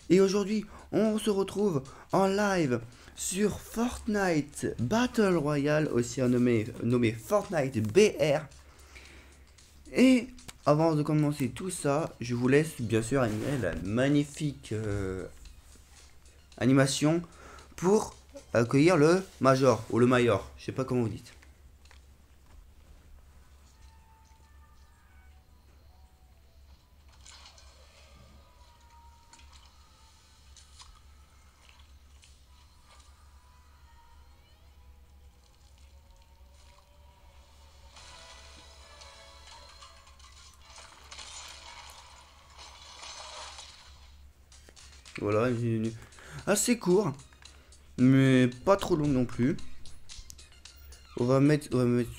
Et aujourd'hui, on se retrouve en live sur Fortnite Battle Royale, aussi nommé Fortnite BR. Et avant de commencer tout ça, je vous laisse bien sûr animer la magnifique animation pour accueillir le Major, ou le Mayor, je sais pas comment vous dites. Voilà, assez court, mais pas trop long non plus. On va mettre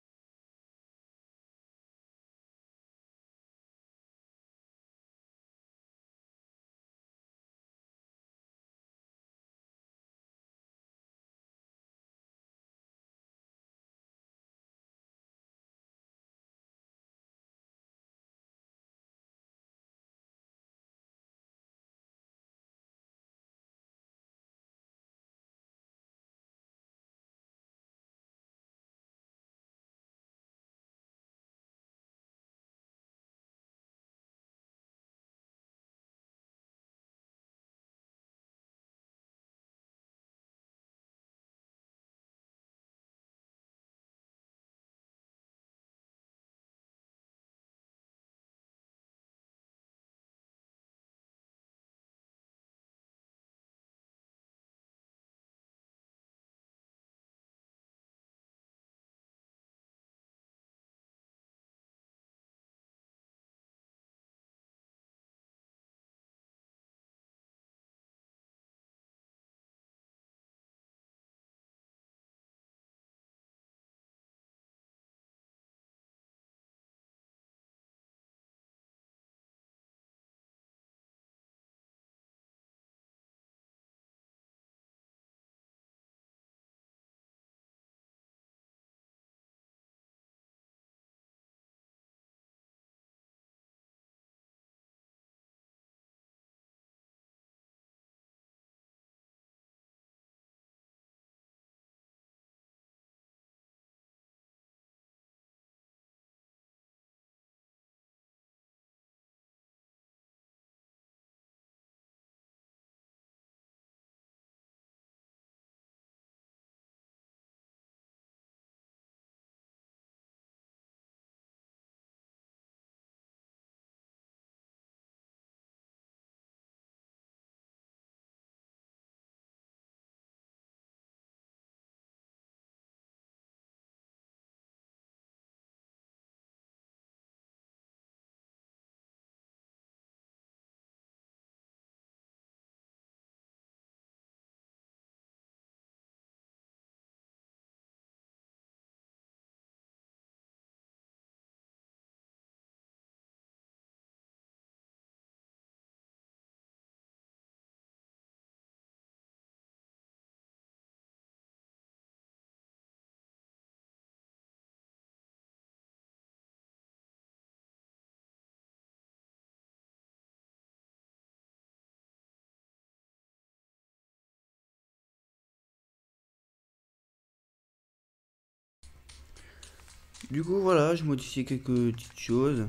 Du coup, voilà, je modifie quelques petites choses.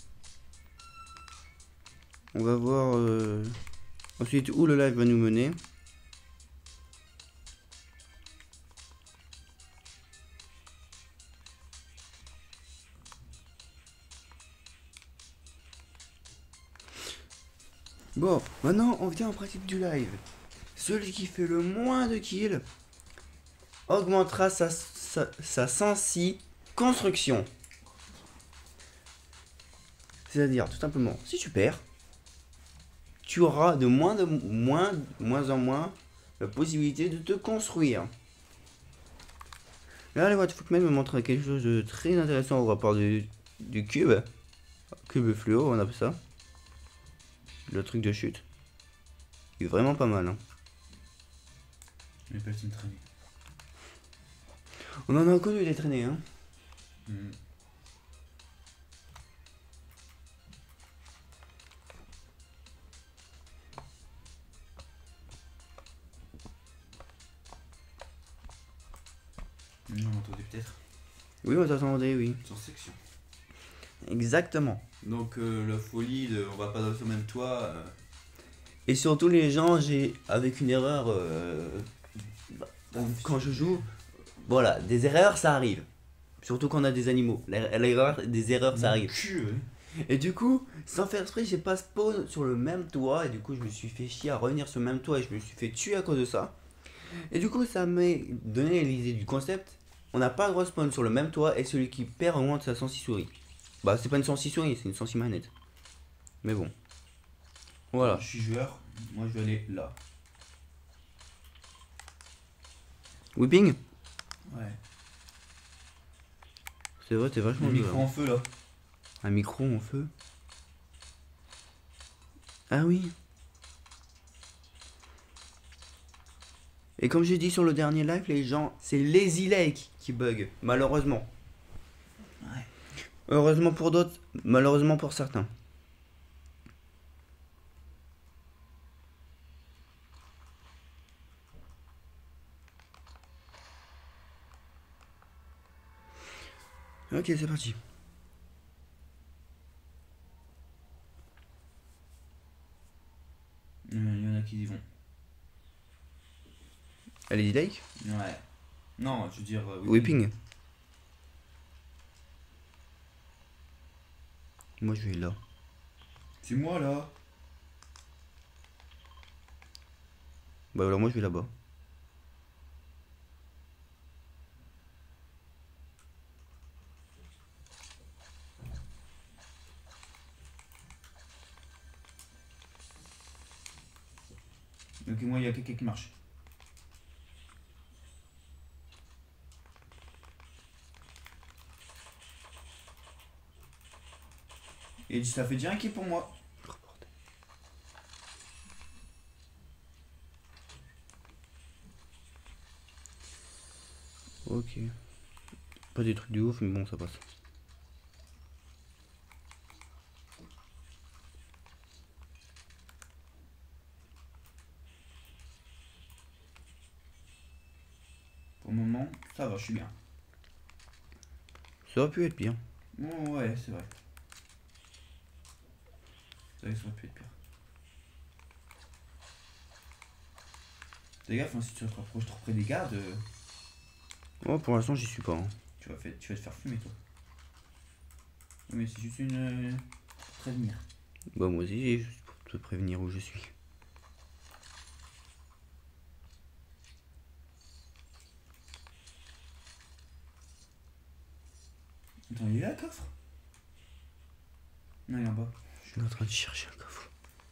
On va voir ensuite où le live va nous mener. Bon, maintenant on vient en pratique du live. Celui qui fait le moins de kills augmentera sa sensi construction. C'est-à-dire, tout simplement, si tu perds, tu auras de moins en moins la possibilité de te construire. Là, les Footman me montre quelque chose de très intéressant au rapport du cube. Cube fluo, on appelle ça. Le truc de chute. Il est vraiment pas mal. Hein. Les patines traînées. On en a connu des traînées. Hein. m'entendez peut-être. Oui, on t'attendait, oui. Sans section. Exactement. Donc la folie de on va pas dans le même toit. Et surtout les gens, j'ai avec une erreur quand je joue, voilà, des erreurs ça arrive. Surtout quand on a des animaux. L'erreur, des erreurs ça arrive. Cul, ouais. Et du coup, sans faire exprès, j'ai pas spawn sur le même toit. Et du coup, je me suis fait chier à revenir sur le même toit et je me suis fait tuer à cause de ça. Et du coup, ça m'a donné l'idée du concept. On n'a pas le droit de spawn sur le même toit et celui qui perd augmente sa sensi souris. Bah, c'est pas une sensi souris, c'est une sensi manette. Mais bon. Voilà. Je suis joueur, moi je vais aller là. Whipping? Ouais. C'est vrai, t'es vachement Le dur, micro là. en feu là. Un micro en feu. Ah oui. Et comme j'ai dit sur le dernier live, les gens, c'est Lazy Lake qui bug, malheureusement. Ouais. Heureusement pour d'autres, malheureusement pour certains. Ok, c'est parti. Il y en a qui y vont. Lazy Lake? Ouais. Non, je veux dire. Whipping. Moi je vais là. C'est moi là. Bah alors moi je vais là-bas. Ok, moi il y a quelqu'un qui marche. Et ça fait déjà un kill pour moi. Ok. Pas des trucs de ouf, mais bon, ça passe. Pour le moment, ça va, je suis bien. Ça aurait pu être pire. Oh, ouais, c'est vrai. C'est vrai que ça aurait pu être pire. Fais gaffe, hein, si tu te rapproches trop près des gardes, Oh, pour l'instant, j'y suis pas. Hein. tu vas te faire fumer toi. Mais c'est juste une. Pour prévenir. Bah, moi aussi, juste pour te prévenir où je suis. Attends, il est là le coffre? Non, il est en bas. Je suis en train de chercher un coffre.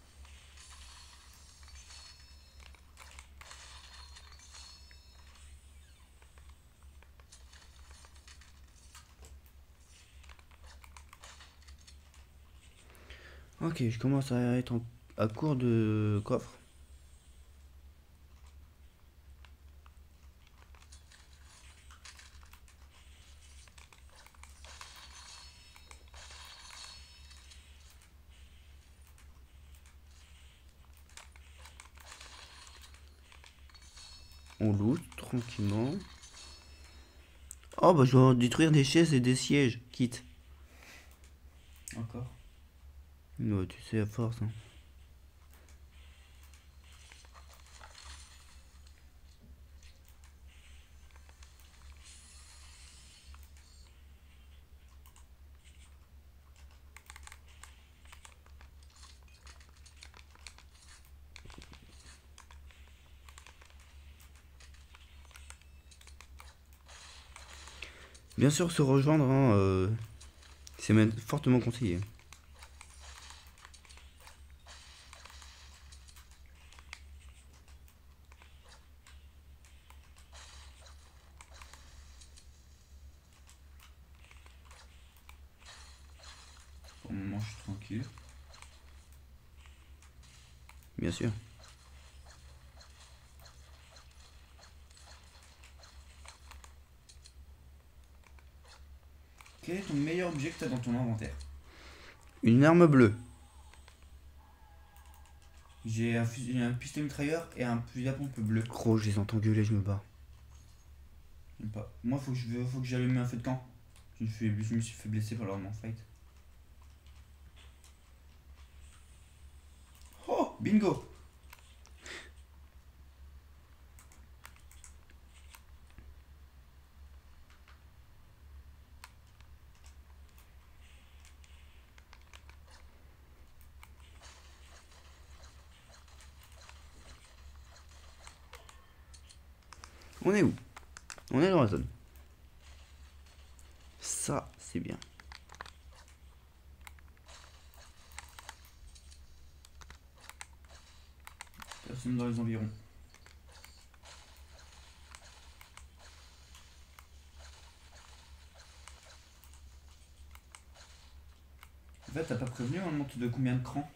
Ok, je commence à être à court de coffre. On loot tranquillement. Oh bah je dois détruire des chaises et des sièges, quitte. Encore. Ouais, tu sais à force. Hein. Bien sûr, se rejoindre, hein, c'est même fortement conseillé. Pour le moment, je suis tranquille. Bien sûr. Quel est ton meilleur objet que tu as dans ton inventaire? Une arme bleue. J'ai un pistolet mitrailleur et un fusil à pompe bleu. Gros, je les entends gueuler, je me bats. Même pas. Moi, faut que j'allume un feu de camp. Je me suis fait blesser pendant mon fight. Oh, bingo! On est où? On est dans la zone. Ça, c'est bien. Personne dans les environs. En fait, t'as pas prévenu, on monte de combien de crans?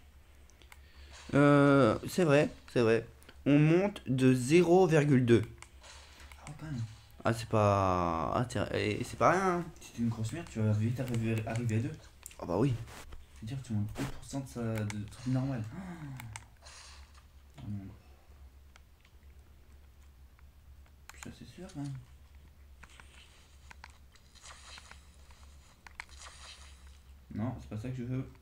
C'est vrai, c'est vrai. On monte de 0,2. Ah ouais, quand même. Ah, c'est pas... Ah, c'est pas rien, hein. Si t'es une grosse merde, tu vas vite arriver à 2. Ah bah oui. C'est-à-dire que tu montes 2% de trucs normal. Oh non. Ça, c'est sûr, quand même. Non, c'est pas ça que je veux.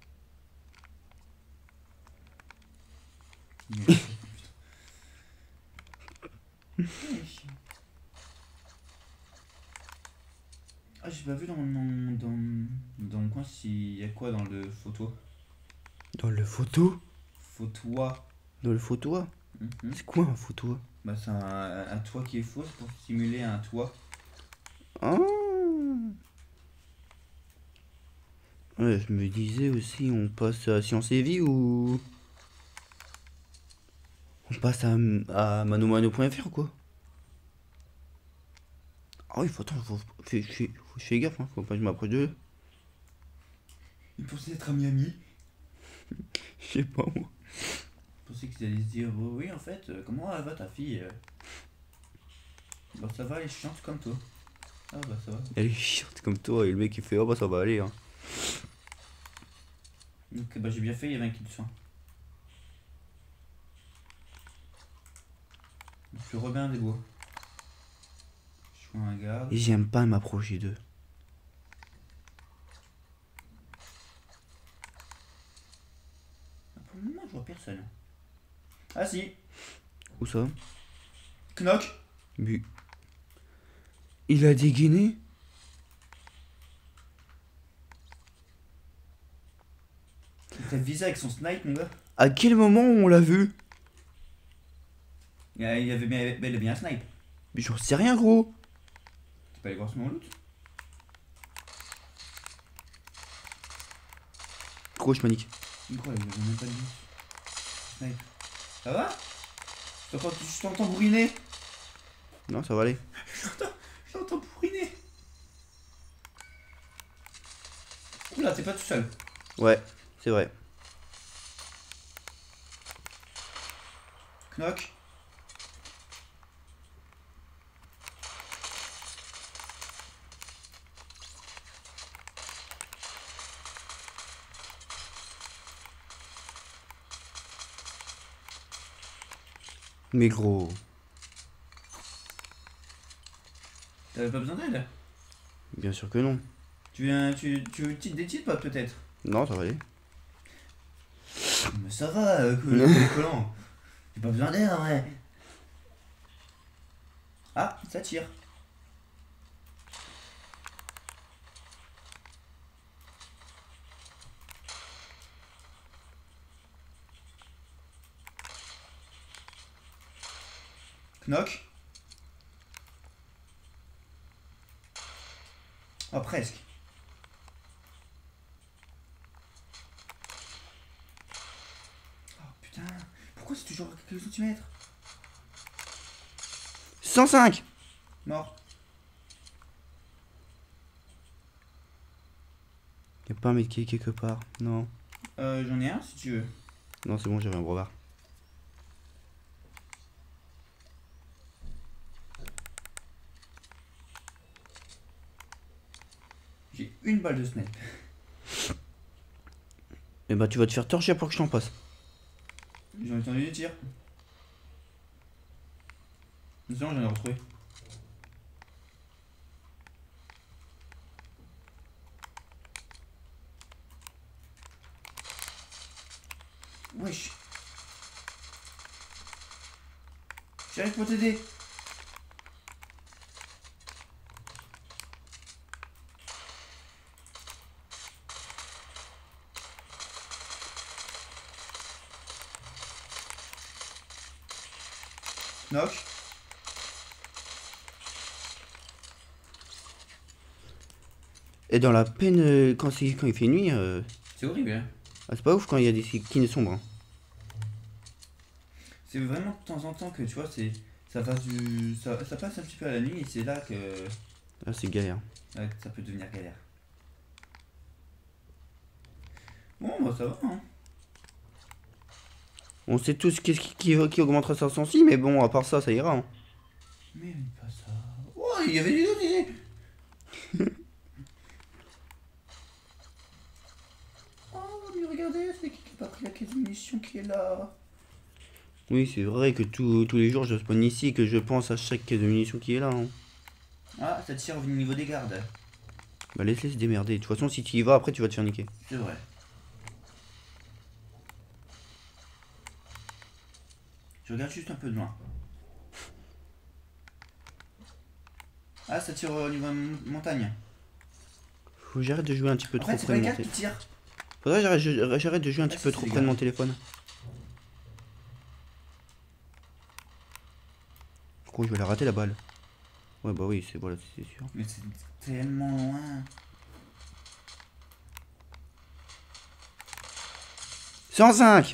Ah, j'ai pas vu dans le coin s'il y a quoi dans le photo. Dans le photo? Photois. Dans le photo? Mhm. C'est quoi un photo? Bah, c'est un toit qui est faux, c'est pour simuler un toit. Ah. Ouais, je me disais aussi, on passe à Science et Vie ou... On passe à manomano.fr ou quoi? Ah oui, faut que je fais gaffe, hein, faut pas que je m'approche d'eux. Ils pensaient être à Miami. Je sais pas moi. Ils pensaient qu'ils allaient se dire oh, oui, en fait, comment elle va ta fille? Bah, ça va, elle est chiante comme toi. Ah, bah, ça va. Elle est chiante comme toi et le mec il fait oh bah ça va aller hein. Donc, bah, j'ai bien fait, il y avait un kit de soin. Je suis Robin des Bois. Je suis un garde. Et j'aime pas m'approcher d'eux. Pour le moment, je vois personne. Ah si, Où ça? Knock. Bu. Il a dégainé? Il t'a visé avec son snipe, mon gars. À quel moment on l'a vu? Il avait bien un snipe. Mais j'en sais rien gros. Tu peux aller voir son loot. Gros je panique. Incroyable, il avait même pas de loot. Snipe. Ça va? Je t'entends bourriner. Non ça va aller. Je t'entends bourriner. Oula, t'es pas tout seul. Ouais, c'est vrai. Knock. Mais gros. T'avais pas besoin d'aide? Bien sûr que non. Tu veux des petites potes peut-être? Non ça va aller. Mais ça va, le collant. J'ai pas besoin d'aide en vrai. Ah, ça tire. Knock. Oh, presque. Oh putain, pourquoi c'est toujours à quelques centimètres? 105. Mort. Y'a pas un mec qui est quelque part. Non. J'en ai un si tu veux. Non c'est bon j'avais un brevard. J'ai une balle de snipe. Et bah tu vas te faire torcher pour que je t'en passe. J'ai entendu des tirs. Mais sinon j'en ai retrouvé. Wesh. J'arrive pour t'aider. Knock. Et dans la peine, quand il fait nuit, C'est horrible, hein. ah, c'est pas ouf quand il y a des skins sombres. Hein. C'est vraiment de temps en temps que tu vois, ça passe ça passe un petit peu à la nuit et c'est là que Ah, c'est galère. ça peut devenir galère. Bon, bah ça va, hein. On sait tous qui augmentera sa sensi, mais bon, à part ça, ça ira. Hein. Mais pas ça. Oh, il y avait des autres idées. Oh, mais regardez, c'est qui a pas pris la caisse de munitions qui est là. Oui, c'est vrai que tous les jours, je spawn ici et que je pense à chaque caisse de munitions qui est là. Hein. Ah, ça tire au niveau des gardes. Bah, laisse-les se démerder. De toute façon, si tu y vas, après, tu vas te faire niquer. C'est vrai. Je regarde juste un peu de loin. Ah, ça tire au niveau montagne. Faut que j'arrête de jouer un petit peu En trop fait, c'est près pas de les mon gardes qui téléphone. tirent. Faudrait que j'arrête de jouer un petit peu c'est trop les près de gars. mon téléphone. Je crois que je vais la rater la balle. Ouais, bah oui, voilà, c'est sûr. Mais c'est tellement loin. 105.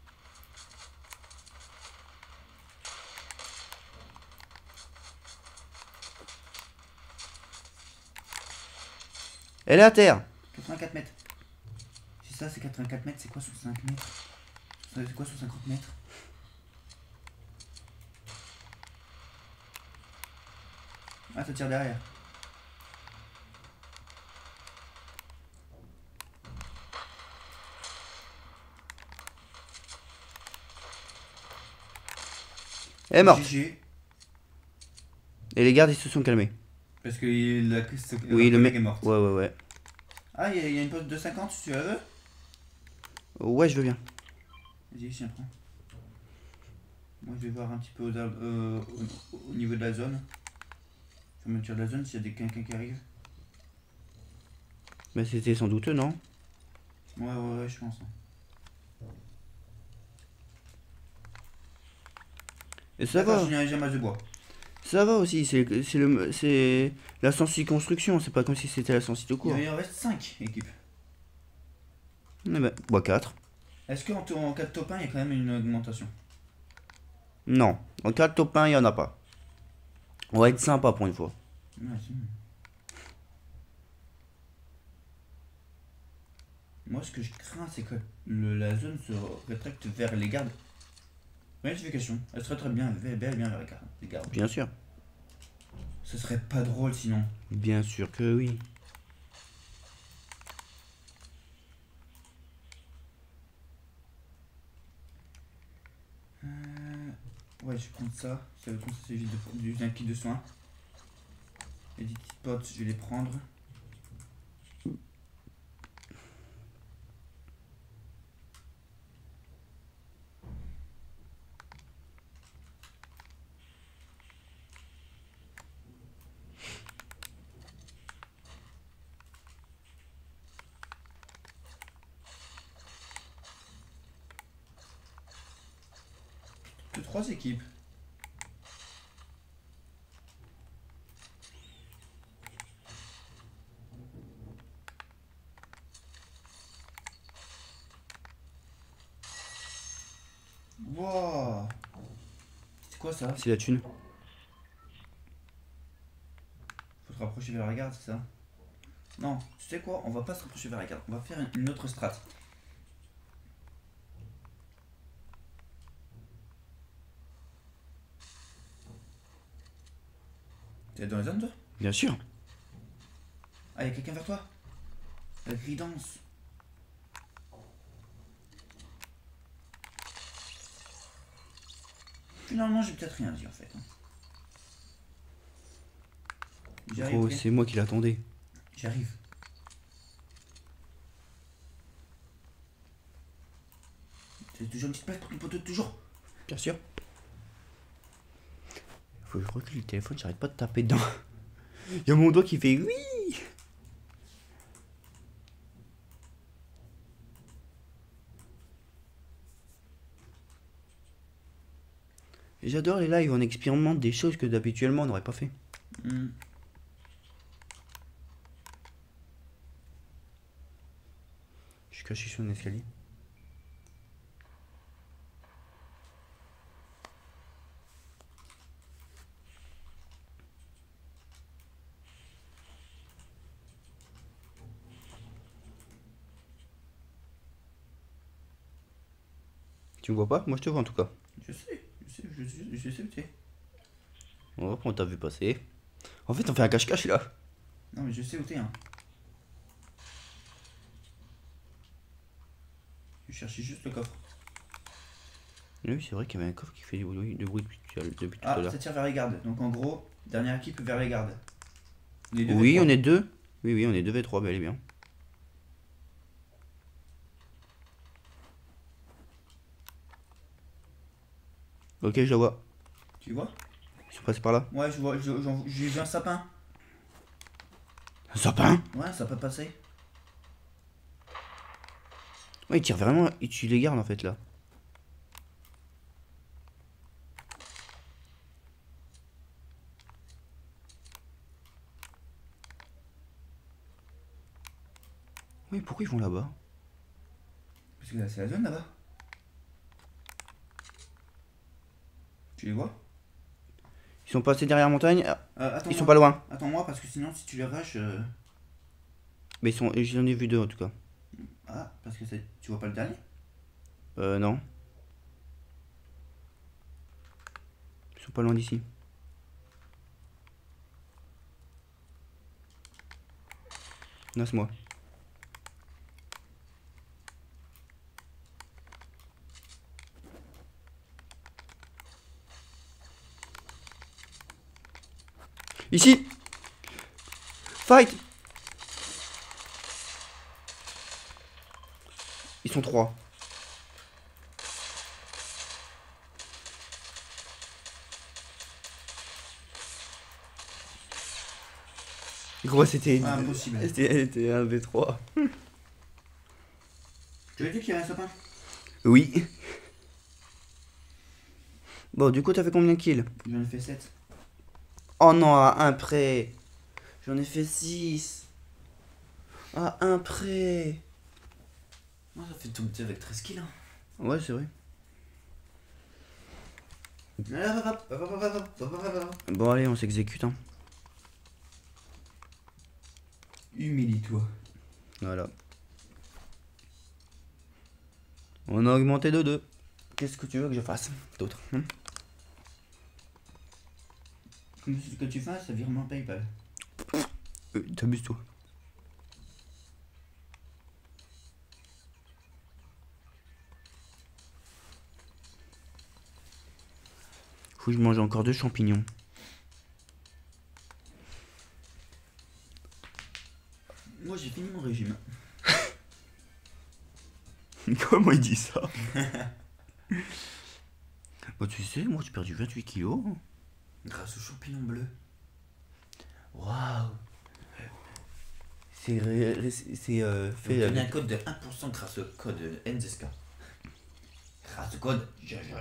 Elle est à terre. 84 mètres. Si ça c'est 84 mètres, c'est quoi 65 mètres? C'est quoi 50 mètres? Ah, ça tire derrière. Elle est morte. GG. Et les gardes, ils se sont calmés. Parce que Oui, le mec est morte. Ouais. Ah, il y a une pause de 50 si tu la veux. Ouais, je veux bien. Vas-y, tiens, prends. Moi, je vais voir un petit peu au niveau de la zone. Je vais me tirer de la zone s'il y a quelqu'un qui arrive. Mais c'était sans doute eux, non? Ouais, je pense. Et ça va. J'ai un masse de bois. Ça va aussi, c'est la sensi construction, c'est pas comme si c'était la sensi tout court. Il en reste 5 équipes. Eh ben, bah 4. Est-ce qu'en cas de top 1, il y a quand même une augmentation? Non, en cas de top 1, il y en a pas. On va être sympa pour une fois. Ouais, moi, ce que je crains, c'est que la zone se rétracte vers les gardes. Rectification. Elle serait très bien, bel et bien vers les gardes. Bien sûr. Ce serait pas drôle sinon. Bien sûr que oui. Ouais, je vais prendre ça. Ça veut s'agit d'un kit de soins. Les 10 petites potes, je vais les prendre. Que 3 équipes. Wow. C'est quoi ça? C'est la thune. Faut se rapprocher vers la garde, c'est ça? Non, tu sais quoi? On va pas se rapprocher vers la garde. On va faire une autre strat. T'es dans les zones, toi? Bien sûr. Ah, y'a quelqu'un vers toi? La grille danse. Finalement, j'ai peut-être rien dit en fait. J'arrive. Gros, Ok. c'est moi qui l'attendais. J'arrive. C'est toujours une petite place pour ton poteau, toujours. Bien sûr. Faut que je recule le téléphone, j'arrête pas de taper dedans. Il y a mon doigt qui fait oui. J'adore les lives, on expérimente des choses que d'habituellement on n'aurait pas fait. Hmm. Je suis caché sur un escalier. Tu me vois pas? Moi je te vois en tout cas. Je sais où t'es. On va prendre ta vue passer. En fait on fait un cache-cache là. Non, mais je sais où t'es, hein. Je cherchais juste le coffre. Oui c'est vrai qu'il y avait un coffre qui fait du bruit depuis tout à Ah, l'heure. ça tire vers les gardes. Donc en gros, dernière équipe vers les gardes. Les deux Oui V3. on est deux. Oui on est 2v3 bel et bien. Ok je la vois. Tu vois? Ils sont passés par là. Ouais, je vois, j'ai vu un sapin. Un sapin? Ouais, ça peut passer. Ouais, il tire vraiment. Et tu les gardes en fait là. Oui, pourquoi ils vont là-bas? Parce que là, c'est la zone là-bas. Tu les vois? Ils sont passés derrière la montagne. Attends, Ils sont pas loin. Attends-moi, parce que sinon, si tu les rushes. Mais ils sont. J'en ai vu deux en tout cas. Ah, parce que tu vois pas le dernier? Non. Ils sont pas loin d'ici. Non, c'est moi. Ici! Fight! Ils sont trois. Gros, c'était. Ah, impossible. C'était un V3. Tu as dit qu'il y avait un sapin? Oui. Bon, du coup, t'as fait combien de kills? J'en ai fait 7. Oh non, à un près. J'en ai fait 6. À un près. Moi, ça fait tout petit avec 13 kills. Hein. Ouais, c'est vrai. Bon, allez, on s'exécute. Hein. Humilie-toi. Voilà. On a augmenté de 2. Qu'est-ce que tu veux que je fasse d'autre Comme ce que tu fasses, ça virement PayPal. T'abuses toi. Faut que je mange encore 2 champignons. Moi, j'ai fini mon régime. Comment il dit ça? Bah tu sais, moi j'ai perdu 28 kilos. Grâce aux champignons bleus. Waouh. C'est fait Donnez un code de 1% grâce au code NZSK. Grâce au code JJ.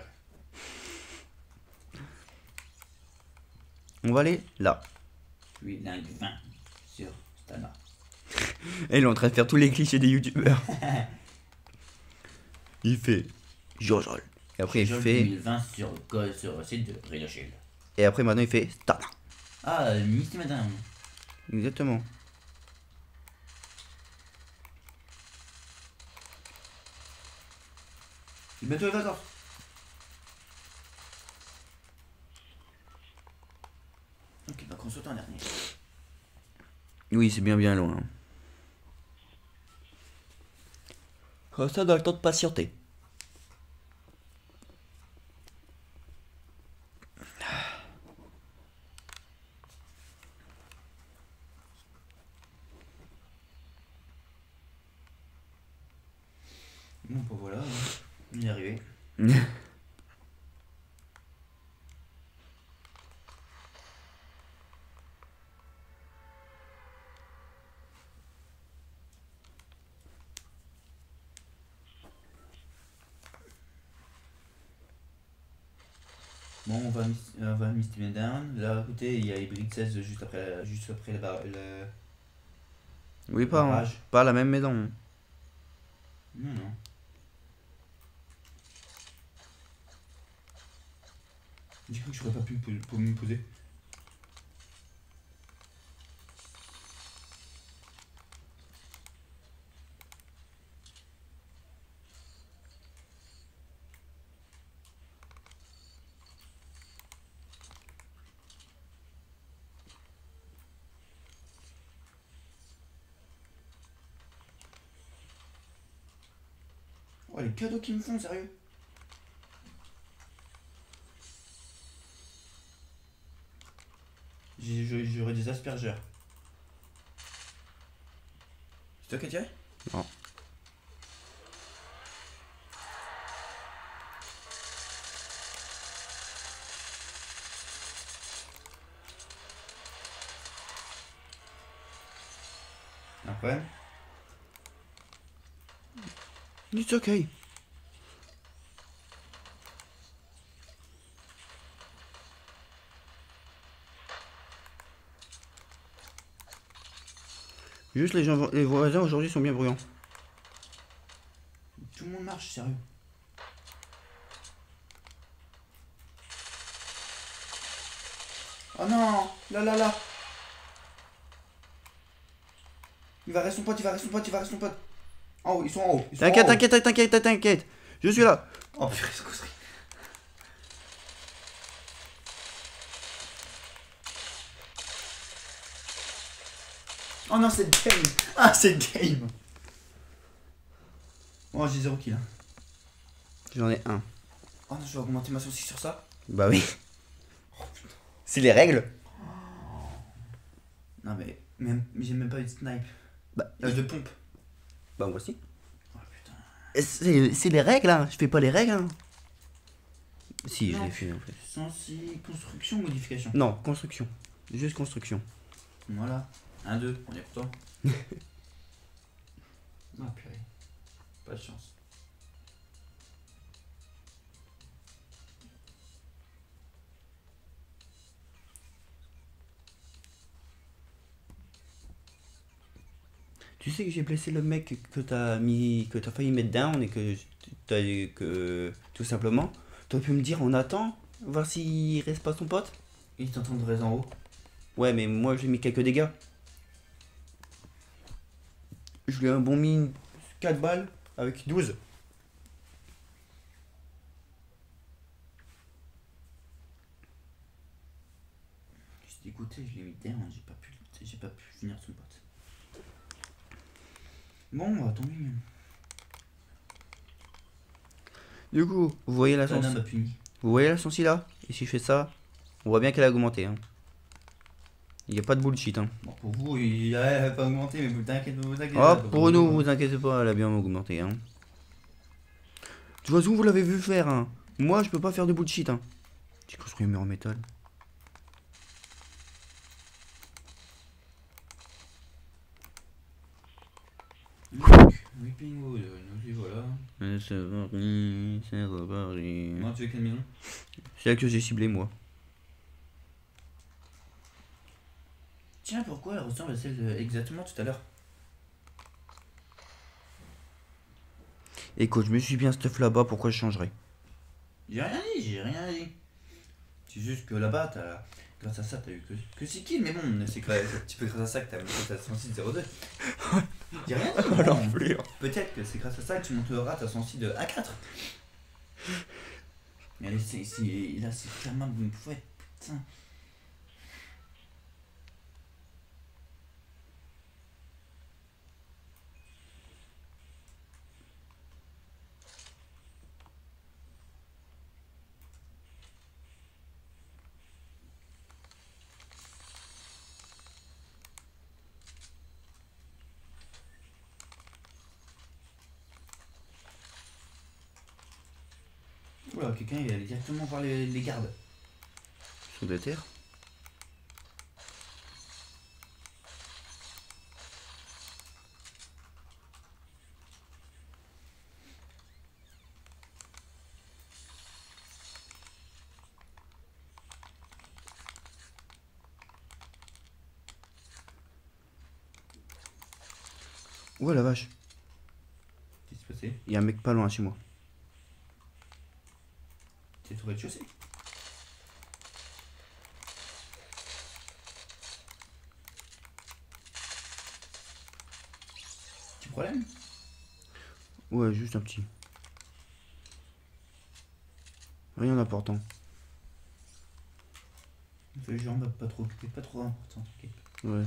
On va aller là. Puis lundi 20 sur Stana. Et il est en train de faire tous les clichés des youtubeurs. Il fait Georges. Et après il fait. 2020 sur le site de Red Shield. Et après maintenant il fait Stana. Ah, Misty Madame. Exactement. C'est bientôt les vacances. Ok, vacances autant dernier. Oui, c'est bien loin. Oh, ça doit le temps de patienter. Bon, bah voilà, on y est arrivé. Bon, on va Misty Down. Là, à côté, il y a Hybrid 16 juste après le Oui, barrage. pas la même maison. Non, non. J'ai cru que j'aurais pas pu pour me poser. Oh, les cadeaux qu'ils me font, sérieux. J'aurais des aspergeurs. C'est toi qui as tiré? Non. Un problème? It's okay. Juste les voisins aujourd'hui sont bien bruyants. Tout le monde marche, sérieux. Oh non! Là là là! Il va rester son pote, il va rester son pote, il va rester son pote. En haut, ils sont en haut. T'inquiète. Je suis là. Oh purée, c'est causerie. Oh non, c'est game! Ah, c'est game! Oh, j'ai 0 kill. Hein. J'en ai un. Oh non, je vais augmenter ma saucisse sur ça. Bah oui. C'est les règles. Non, mais j'ai même pas eu de snipe. Bah, De pompe. bah moi aussi. Oh putain. C'est les règles, hein. Je fais pas les règles, hein. Si, je Non. l'ai fait en fait. Censé construction ou modification? Non, construction. Juste construction. Voilà. 1, 2, on est content. Ah purée. Pas de chance. Tu sais que j'ai blessé le mec que t'as failli mettre down et que tout simplement, t'aurais pu me dire on attend, voir s'il reste pas son pote. Il t'entend de raise en haut. Ouais, mais moi j'ai mis quelques dégâts. Je lui ai un bon mis 4 balles avec 12. Je suis dégoûté, je l'ai mis down, j'ai pas pu finir son pote. Bon, bah tant mieux. Du coup, vous voyez la Tana sensi, m'a puni. vous voyez la sensi là. Et si je fais ça, on voit bien qu'elle a augmenté. Hein. Il n'y a pas de bullshit. Hein. Bon, pour vous, il a pas augmenté, mais vous inquiétez Oh, pas. pour nous, vous inquiétez pas, elle a bien augmenté. Hein. De toute façon, vous l'avez vu faire. Hein. Moi, je peux pas faire de bullshit. Hein. J'ai construit un mur en métal. Weeping Wood, nous y voilà. C'est reparti. Moi, tu veux quelle maison? C'est là que j'ai ciblé, moi. Tiens, pourquoi elle ressemble à celle exactement tout à l'heure? Écoute, je me suis bien stuff là-bas, pourquoi je changerais? J'ai rien dit. C'est juste que là-bas, grâce à ça, t'as eu que 6 kills, mais bon, c'est un petit peu grâce à ça que t'as monté ta 106-02. J'ai rien dit. Bon, peut-être que c'est grâce à ça que tu monteras ta 106 de A4. Mais là, c'est clairement une fouette, putain. Oula, quelqu'un il allait directement voir les gardes. Sous de terre. Ouais, la vache. Qu'est-ce qui s'est passé? Il y a un mec pas loin chez moi. T'es au rez-de-chaussée? Petit problème? Ouais, juste un petit. Rien d'important. Fais les jambes pas trop occupées, pas trop important. Ok. Ouais.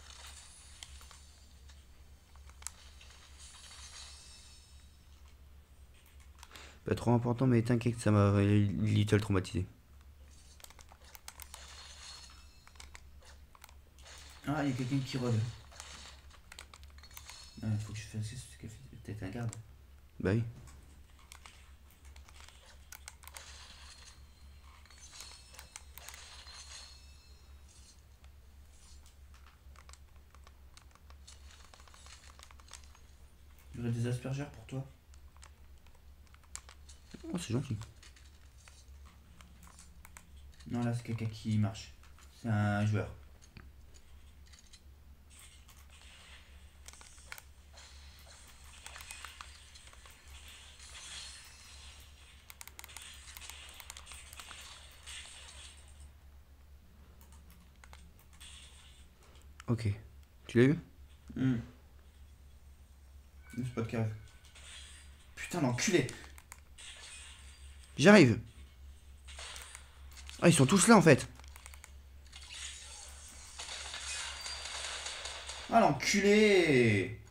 Pas trop important, mais t'inquiète, ça m'a little traumatisé. Ah, il y a quelqu'un qui rôde. Il faut que je fasse ce qu'elle fait. Peut-être un garde. Bah oui. J'aurais des aspergeurs pour toi. Oh, c'est gentil. Non, là, c'est quelqu'un qui marche. C'est un joueur. Ok. Tu l'as eu? C'est pas de cave. Putain, l'enculé! J'arrive. Ah, ils sont tous là en fait. Ah, l'enculé!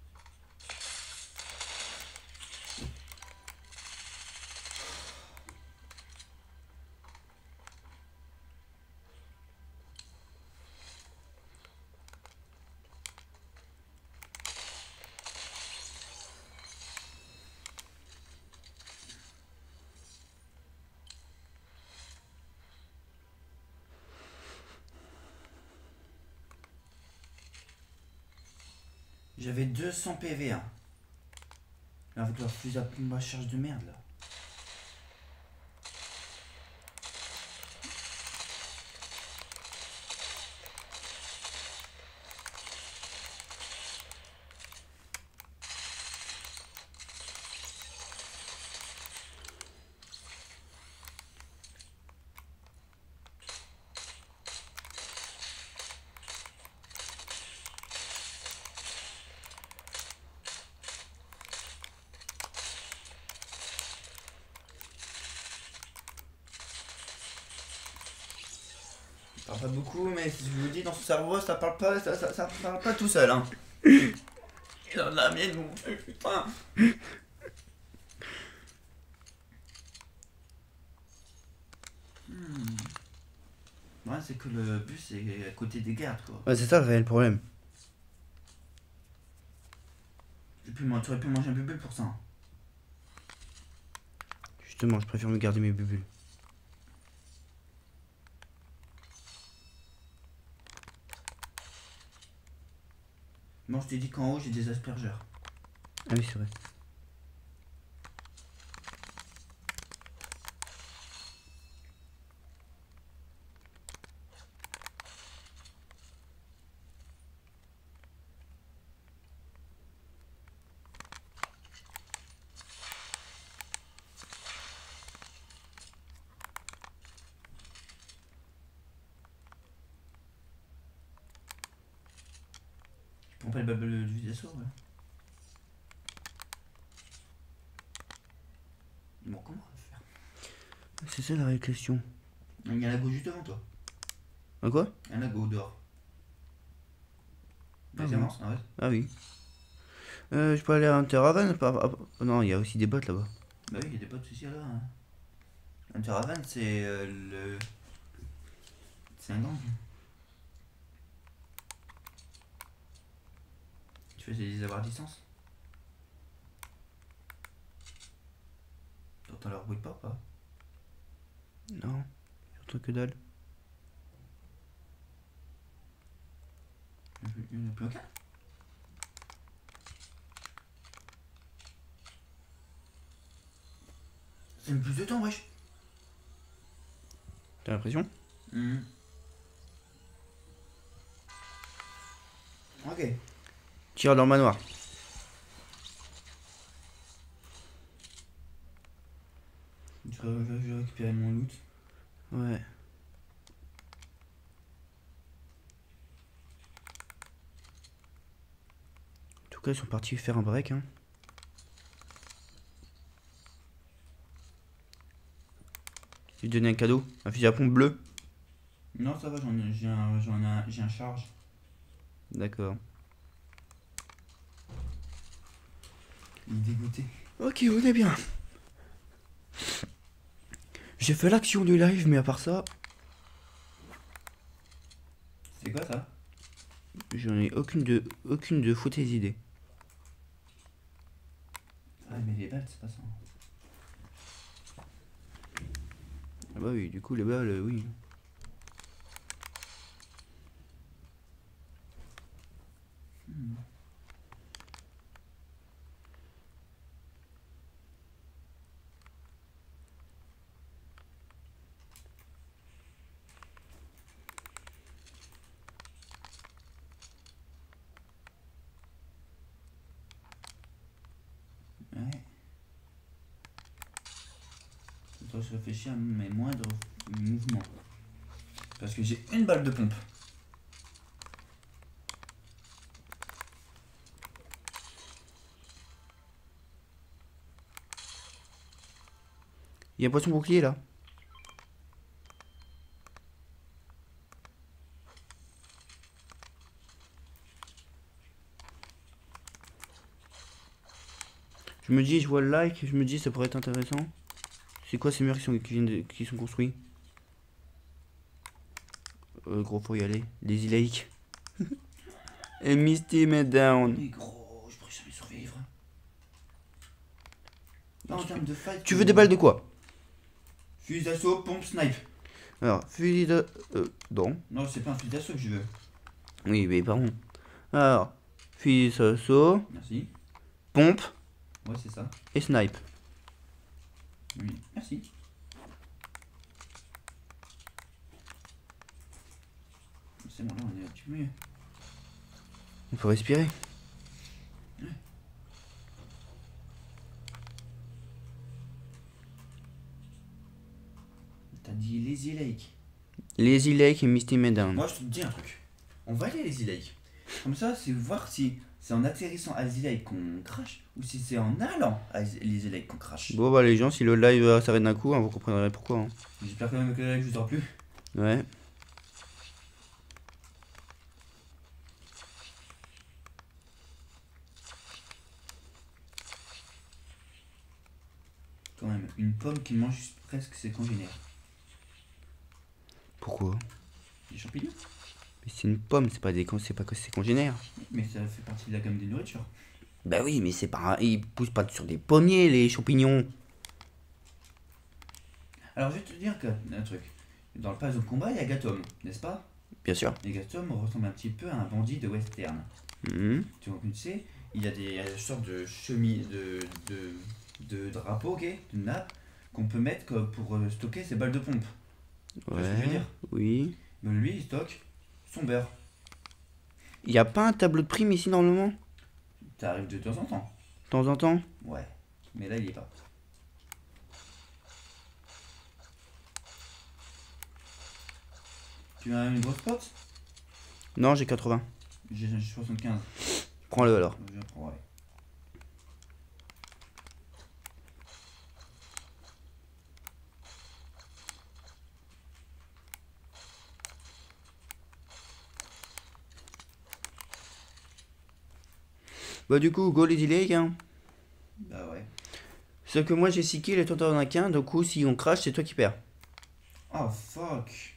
J'avais 200 PV, hein. Là, avec leur fusil à pompe à charge de merde, là. Ça parle pas beaucoup, mais si je vous dis, dans son cerveau, ça parle pas, ça parle pas tout seul, hein. Et dans la mienne, non plus, putain. Ouais, c'est que le bus est à côté des gardes, quoi. Ouais, c'est ça le réel problème. Tu aurais pu manger un bubule pour ça, hein. Justement, je préfère me garder mes bubules. Bon, je t'ai dit qu'en haut, j'ai des aspergeurs. Ah oui, c'est vrai. Tu prends pas le bubble du vaisseau, ouais. Bon, comment on va faire? C'est ça la vraie question. Il y a un lago juste devant toi. Ah quoi? Un lago dehors. Ah Vas-y, bon. avance, ouais. Ah oui. Je peux aller à Interhaven non, il y a aussi des bottes là-bas. Bah oui, il y a des potes ici là. Hein. Interhaven, c'est c'est un gang. Tu fais des avoirs à distance? T'entends leur bruit de pas? Non, surtout que dalle. Il n'y en a plus aucun. Ça met plus de temps, wesh. T'as l'impression? Ok. Tire dans le manoir. je vais récupérer mon loot. Ouais. En tout cas, ils sont partis faire un break. Hein. Je lui donner un cadeau, un fusil à pompe bleu. Non, ça va, j'ai un charge. D'accord. Il est dégoûté. Ok, on est bien. J'ai fait l'action du live, mais à part ça, C'est quoi ça? j'en ai aucune de foutaises idées. Ah, mais les balles, c'est pas ça. Ah bah oui, du coup, les balles, oui. Ouais. Je dois réfléchir à mes moindres mouvements. Parce que j'ai une balle de pompe. Il y a un poisson bouclier là. Je me dis, je vois le like, je me dis ça pourrait être intéressant. C'est quoi ces murs qui sont construits? Gros, faut y aller. Lazy Lake. Et Misty met down. Mais gros, je pourrais jamais survivre. Là, en termes de fight. Tu veux des balles de quoi? Fusil d'assaut, pompe, snipe. Alors, fusil de... non. Non, c'est pas un fusil d'assaut que je veux. Oui, mais pardon. Alors, fusil d'assaut, Merci. pompe Ouais, c'est ça. et snipe. Oui, merci. C'est bon, là, on est un petit peu mieux. Il faut respirer. T'as dit Lazy Lake. Lazy Lake et Misty met down. Moi, je te dis un truc. On va aller à Lazy Lake. Comme ça, c'est voir si c'est en atterrissant à Lazy Lake qu'on crache ou si c'est en allant à Lazy Lake qu'on crache. Bon bah les gens, si le live s'arrête d'un coup, hein, vous comprendrez pourquoi. Hein. J'espère quand même que là, je dors plus. Ouais. Quand même, une pomme qui mange presque ses congénères. Pourquoi? Des champignons. Mais c'est une pomme, c'est pas que c'est congénère. Mais ça fait partie de la gamme des nourritures. Bah oui, mais c'est pas, ils poussent pas sur des pommiers les champignons. Alors, je vais te dire un truc. Dans le Pas au combat, il y a Gatom, n'est-ce pas? Bien sûr. Et Gatom ressemble un petit peu à un bandit de western. Mhm. Tu sais, il y a des sortes de de drapeaux, ok, de nappes, qu'on peut mettre pour stocker ses balles de pompe. Tu vois ce que je veux Ouais. dire? Oui. Mais lui, il stocke son beurre. Y a pas un tableau de prime ici normalement? Ça arrive de temps en temps. De temps en temps? Ouais. Mais là, il y est pas. Tu as une grosse pote? Non, j'ai 80. J'ai 75. Prends-le alors. Je prends, ouais. Bah du coup, go Lazy Lake hein. Bah ouais. Sauf que moi j'ai 6 kills et toi t'en as qu'un, du coup si on crash c'est toi qui perds. Oh fuck.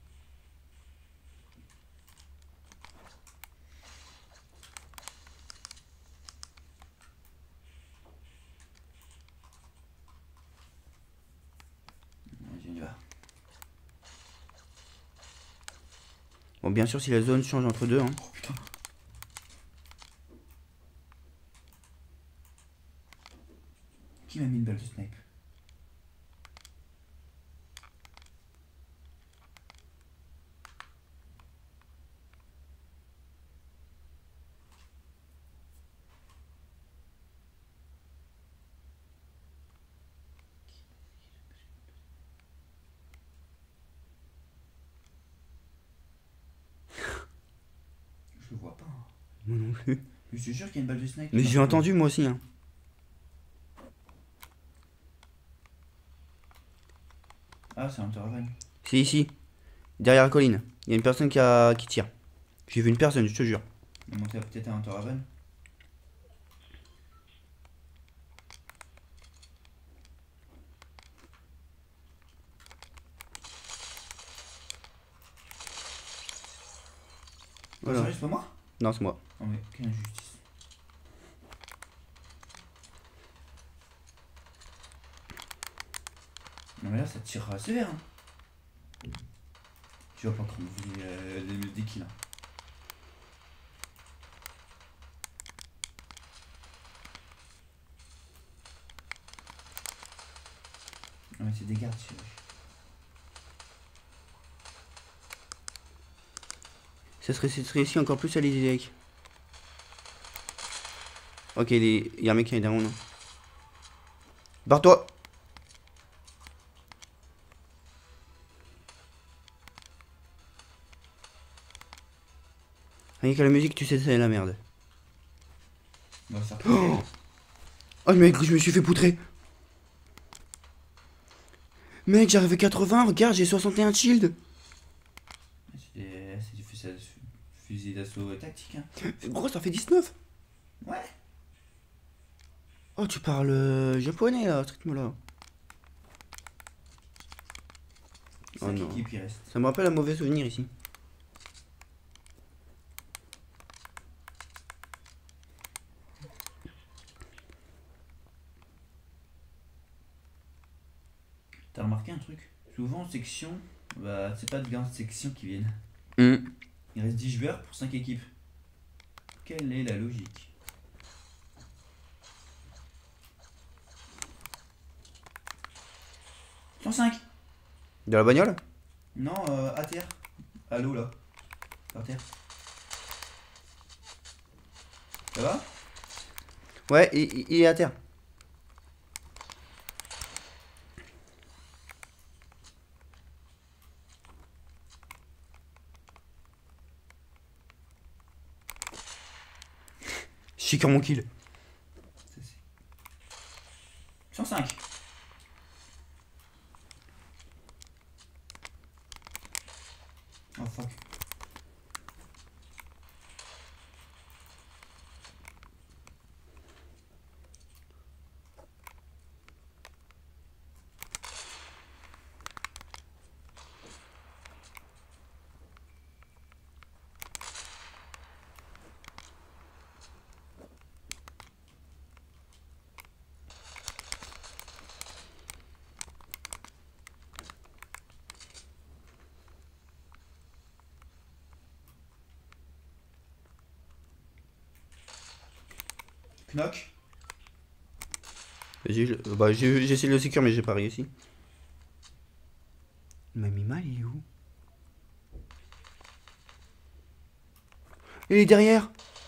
Vas-y, on y va. Bon bien sûr si la zone change entre deux hein. Oh putain. Qui m'a mis une balle de snipe? Moi non plus. Je te jure qu'il y a une balle de snipe. Mais j'ai entendu moi aussi. Hein. Ah, c'est un Hunter. C'est ici. Derrière la colline. Il y a une personne qui tire. J'ai vu une personne, je te jure. Il montait peut-être à Hunter. Voilà. Sérieux, c'est pas moi? Non, c'est moi. Oh mais quelle injustice. Non mais là ça tire sévère hein. Tu vas pas comment les kills là. Non mais c'est des gardes celui-là. Ça serait ici encore plus à l'idée. Ok, il y a un mec qui est derrière nous. Barre-toi. Rien qu'à la musique, tu sais, c'est la merde. On va se faire Oh, oh mec, je me suis fait poutrer. Mec, j'arrive à 80, regarde, j'ai 61 shield. C'est du fusil d'assaut tactique hein. Gros, ça fait 19. Ouais. Oh, tu parles japonais là, traite-moi là. Oh non. Équipes il reste. Ça me rappelle un mauvais souvenir ici. T'as remarqué un truc? Souvent en section, bah c'est pas de grandes sections qui viennent. Il reste 10 joueurs pour 5 équipes. Quelle est la logique? « 105 » De la bagnole? Non, à terre. À l'eau là. Par terre. Ça va? Ouais, il est à terre. Je suis mon kill. 105. Oh fuck. Knock. Bah, j'ai essayé de le sécure, mais j'ai pas réussi. Il m'a mis mal, il est où? Il est derrière.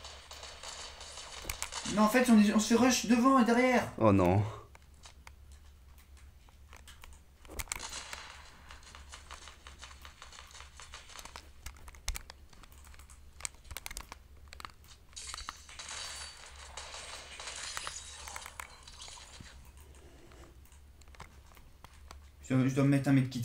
Non, en fait, on se fait rush devant et derrière. Oh non. Je dois me mettre un medkit.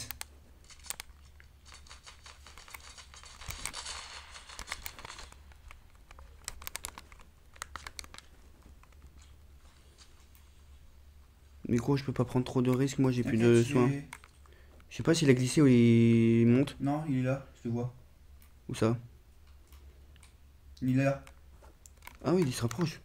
Mais gros, je peux pas prendre trop de risques, moi j'ai plus T'inquiète, de soins. Je sais pas s'il a glissé ou il monte. Non, il est là, je te vois. Où ça? Il est là. Ah oui, il se rapproche.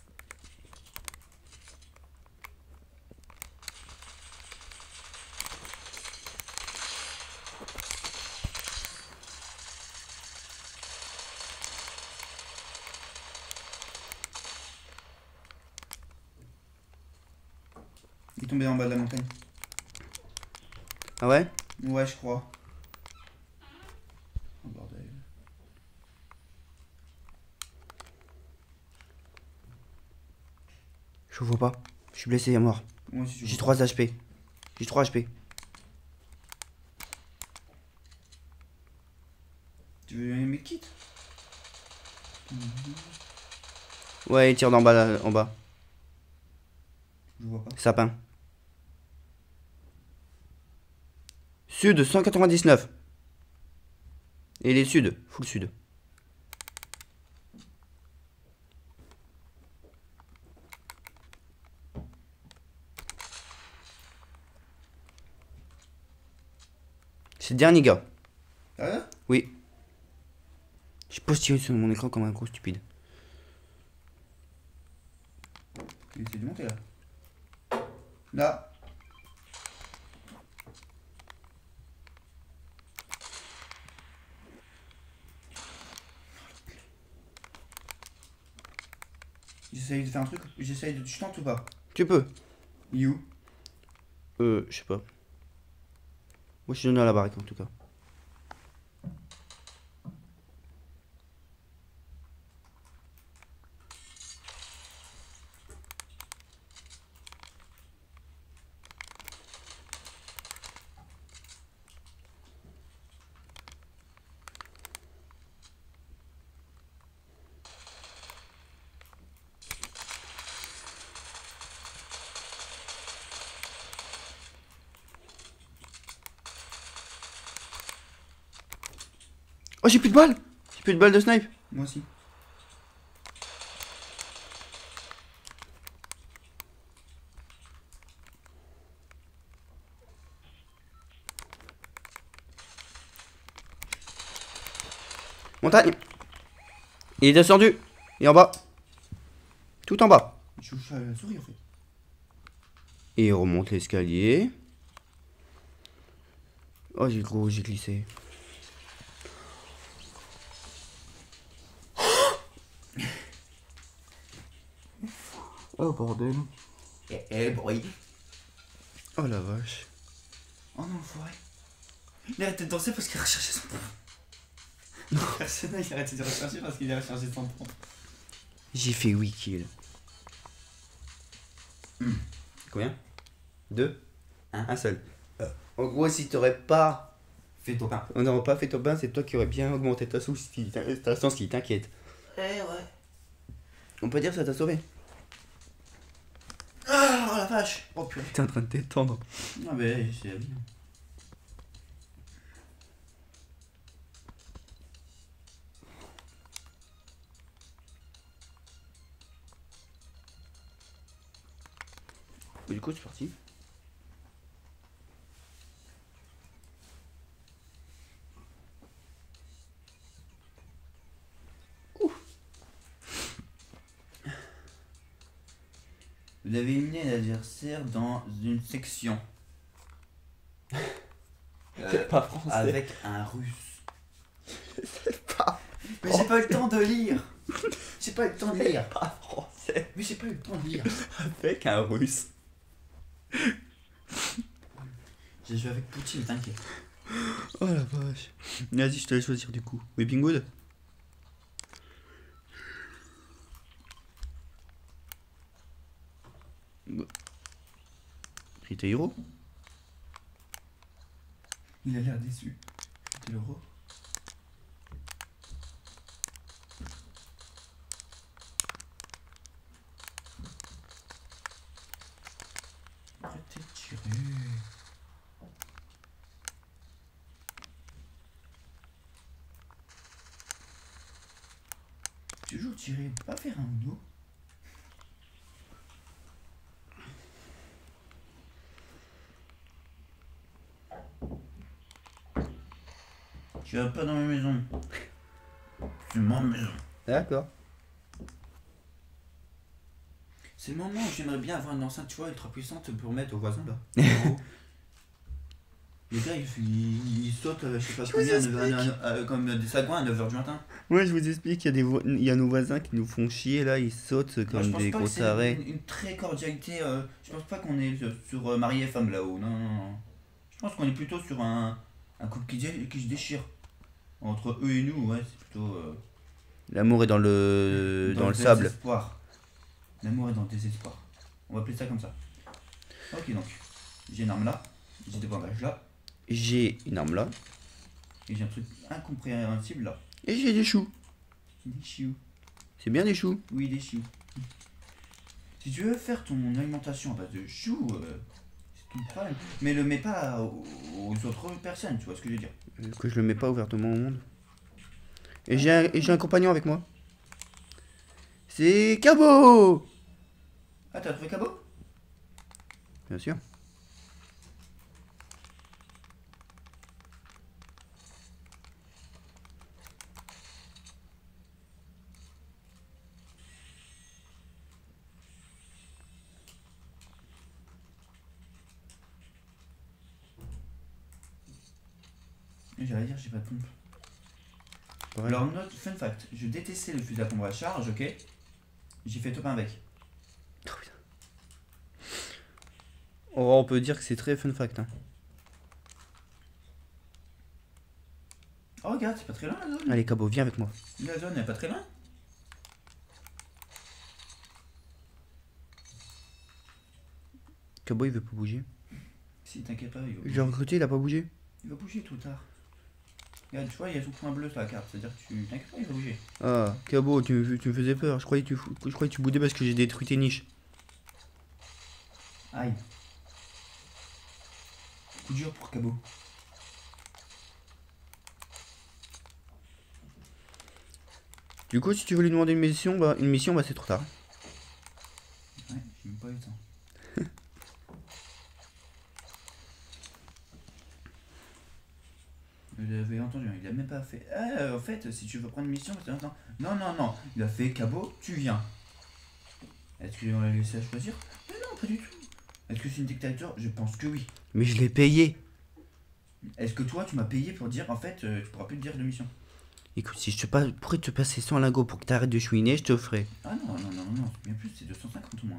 Il est tombé en bas de la montagne. Ah ouais? Ouais, je crois. Oh bordel. Je vois pas. Je suis blessé à mort. Moi aussi, je J'ai vois. 3 HP. J'ai 3 HP. Tu veux un medkit? Ouais, il tire d'en bas, là, en bas. Je vois pas. Sapin. Sud, 199. Et les sud, full sud. C'est le dernier gars. Ah ouais? Oui. J'ai pas tiré sur mon écran comme un gros stupide. Il essaie de monter là. Là. J'essaye de faire un truc. J'essaye de. Tu tentes ou pas? Tu peux. Il est où? Je sais pas. Moi je suis donné à la baraque en tout cas. Oh j'ai plus de balles. J'ai plus de balles de snipe. Moi aussi. Montagne. Il est descendu. Et en bas. Tout en bas. Je touche à la souris en fait. Et il remonte l'escalier. Oh j'ai glissé. Oh bordel. Bruit. Oh la vache. Oh non, l'enfoiré. Il a arrêté de danser parce qu'il a recherché son pompe. Personnel, il a arrêté de rechercher parce qu'il a recherché son pompe. J'ai fait 8 kills. Combien 2 Un seul. En gros, si t'aurais pas. Fais ton pain. On n'aurait pas fait ton bain, c'est toi qui aurais bien augmenté ta sauce qui t'inquiète. Eh ouais. On peut dire que ça t'a sauvé. Ah, oh la vache. Oh purée. T'es en train de t'étendre. Ah bah c'est bien. Du coup, c'est parti. Vous avez éliminé l'adversaire dans une section. C'est pas français. Avec un russe. C'est pas. Mais j'ai pas eu le temps de lire. J'ai pas eu le temps de lire. Pas français. Mais j'ai pas eu le temps de lire. Avec un russe. J'ai joué avec Poutine, t'inquiète. Oh la vache. Vas-y, je te laisse choisir du coup. Whipping Wood. Rita Hero. Il a l'air déçu. C'était l'euro. Arrêtez de tirer. Toujours tirer, pas faire un dos. Tu vas pas dans ma maison. C'est ma maison. D'accord. C'est le moment où j'aimerais bien avoir une enceinte, tu vois, ultra puissante pour mettre au voisin là. En haut. Les gars, ils sautent, je sais pas combien, comme des sagouins à 9h du matin. Ouais, je vous explique, il y a nos voisins qui nous font chier là, ils sautent Moi, comme je pense des pas gros que c'est tarés. une très cordialité. Je pense pas qu'on est sur mari et femme là-haut. Non, non, non. Je pense qu'on est plutôt sur un couple qui se déchire. Entre eux et nous, ouais, c'est plutôt. L'amour est dans le sable. Désespoir. L'amour est dans le désespoir. On va appeler ça comme ça. Ok, donc. J'ai une arme là. J'ai des bandages là. J'ai une arme là. Et j'ai un truc incompréhensible là. Et j'ai des choux. Des chioux. C'est bien des choux. Oui, des choux. Si tu veux faire ton alimentation à base de choux, c'est ton problème. Mais le mets pas aux autres personnes, tu vois ce que je veux dire. Que je le mets pas ouvertement au monde. Et j'ai un compagnon avec moi. C'est Cabo. Ah, t'as trouvé Cabo? Bien sûr. J'allais dire, j'ai pas de pompe. Ouais. Alors, note, fun fact, je détestais le fusil à pompe à charge, ok? J'ai fait top 1 avec. Oh, putain. Oh, on peut dire que c'est très fun fact. Hein. Oh, regarde, c'est pas très loin la zone. Allez, Cabo, viens avec moi. La zone, elle est pas très loin. Cabo, il veut pas bouger. Si, t'inquiète pas, il va Je l'ai bouger. recruté, il a pas bougé. Il va bouger tout tard. Regarde, tu vois, il y a tout point bleu sur la carte, c'est-à-dire que tu t'inquiète pas, il va bouger. Ah, Cabo, tu me faisais peur. Je croyais que tu boudais parce que j'ai détruit tes niches. Aïe. Coup dur pour Cabo. Du coup, si tu veux lui demander une mission, bah c'est trop tard. Ouais, j'ai même pas eu le temps. Je l'avais entendu, il a même pas fait. Ah, en fait, si tu veux prendre une mission, c'est maintenant. Non, non, non. Il a fait Cabo, tu viens. Est-ce qu'on l'a laissé à choisir? Mais non, pas du tout. Est-ce que c'est une dictature? Je pense que oui. Mais je l'ai payé. Est-ce que toi, tu m'as payé pour dire, en fait, tu pourras plus te dire de mission? Écoute, si je pourrais te passer 100 lingots pour que t'arrêtes de chouiner, je te ferai. Ah non, non, non, non, c'est bien plus, c'est 250 au moins.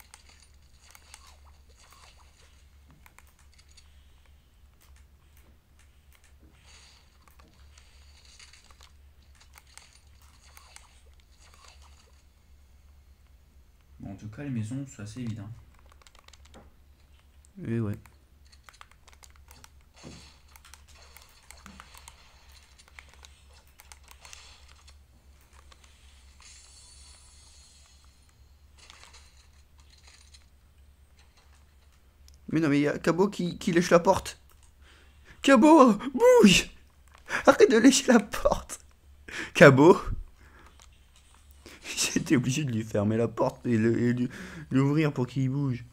Bon, en tout cas, les maisons, c'est assez évident. Oui, ouais. Mais non, mais il y a Cabo qui lèche la porte. Cabo, bouge! Arrête de lécher la porte. Cabo. J'étais obligé de lui fermer la porte et l'ouvrir pour qu'il bouge.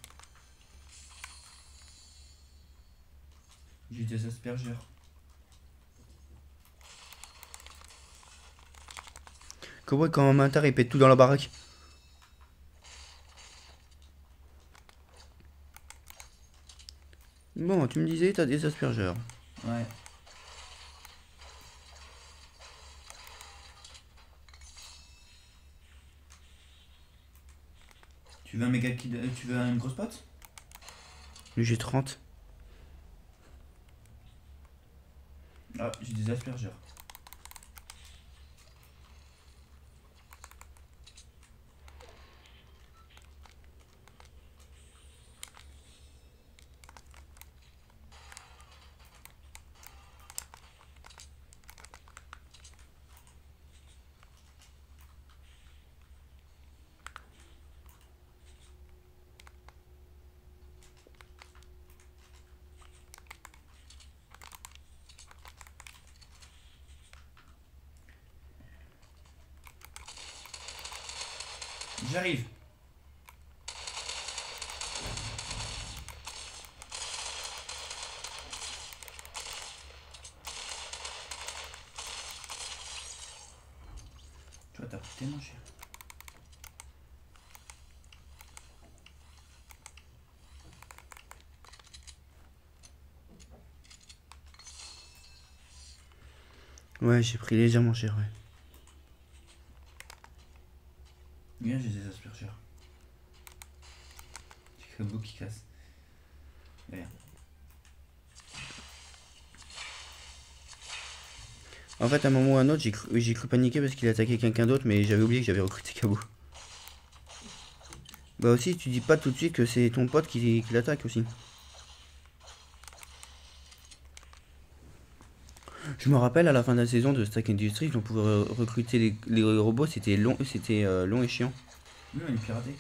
J'ai des aspergeurs. Cabo, quand un matin, il pète tout dans la baraque. Bon, tu me disais, t'as des aspergeurs. Ouais. Tu veux un méga kid, tu veux une grosse pote? Lui, j'ai 30. Ah, j'ai des aspergeurs. J'arrive. Tu vois, t'as pris tellement cher. Ouais, j'ai pris légèrement cher, ouais. Bien, j'ai des aspergeurs. J'ai Cabo qui casse. Regarde. En fait, à un moment ou à un autre, j'ai cru paniquer parce qu'il attaquait quelqu'un d'autre, mais j'avais oublié que j'avais recruté Cabo. Bah aussi, tu dis pas tout de suite que c'est ton pote qui l'attaque aussi. Je me rappelle à la fin de la saison de Stark Industries, on pouvait recruter les robots, c'était long et chiant. Oui, on est piraté.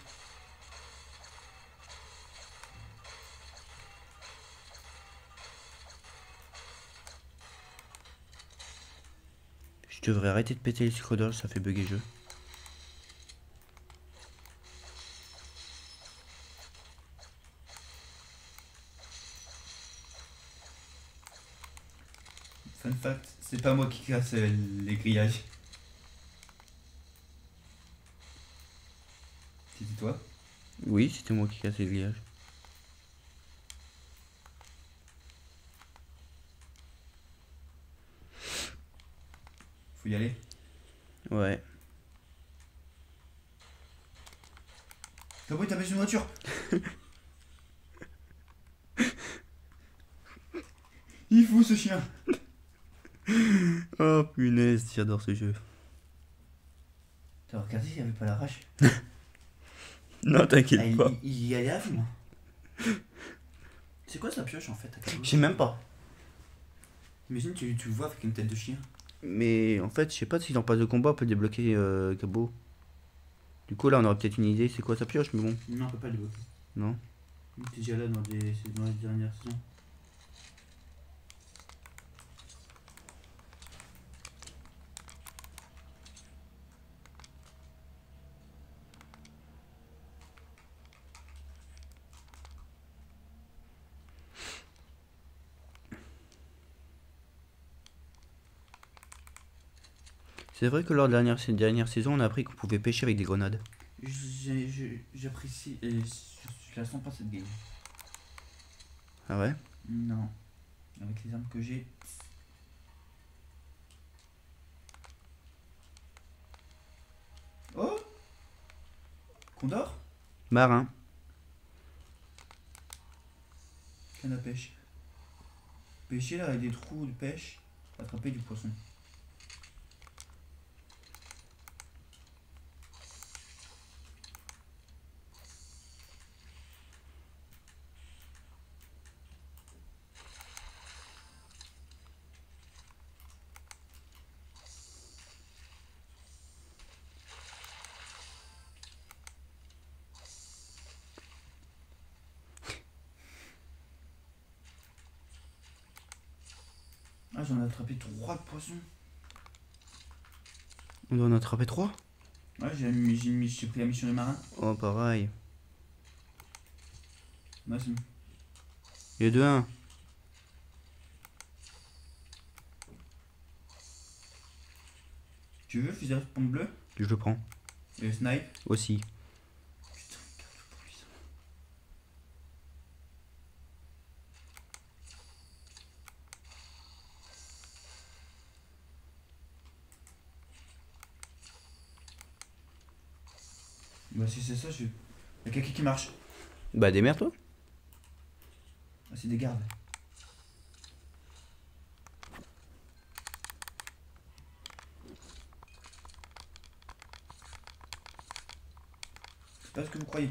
Je devrais arrêter de péter les scrollers, ça fait bugger le jeu. Fun fact, c'est pas moi qui casse les grillages. C'était toi. Oui, c'était moi qui cassais le grillage. Faut y aller. Ouais. Cowboy, t'as baissé une voiture. Il faut ce chien. Oh punaise, j'adore ce jeu. T'as regardé s'il y avait pas la rage. Non, t'inquiète Ah, pas. il y allait à fond. C'est quoi sa pioche en fait à Cabo? Je sais même pas. Imagine tu le vois avec une tête de chien. Mais en fait, je sais pas si dans passe de combat on peut débloquer Cabo. Du coup, là, on aurait peut-être une idée, c'est quoi sa pioche, mais bon, Non, on peut pas le débloquer. non. Il était déjà là dans les dernières saisons. C'est vrai que lors de la dernière saison, on a appris qu'on pouvait pêcher avec des grenades. J'apprécie et je la sens pas cette game. Ah ouais? Non. Avec les armes que j'ai. Oh, Condor. Marin. Canne à pêche. Pêcher là avec des trous de pêche. Attraper du poisson. Ah, j'en ai attrapé 3 de poissons. On doit en attraper 3? Ouais, j'ai pris la mission de marin. Oh, pareil. Ouais, c'est bon. Il y a 2-1. Tu veux fusil à pompe bleue Je le prends. et le snipe? Aussi. Putain, regarde le bruit ça. Bah, si c'est ça, Y'a quelqu'un qui marche. Bah, démerde-toi. Ah, c'est des gardes. C'est pas ce que vous croyez.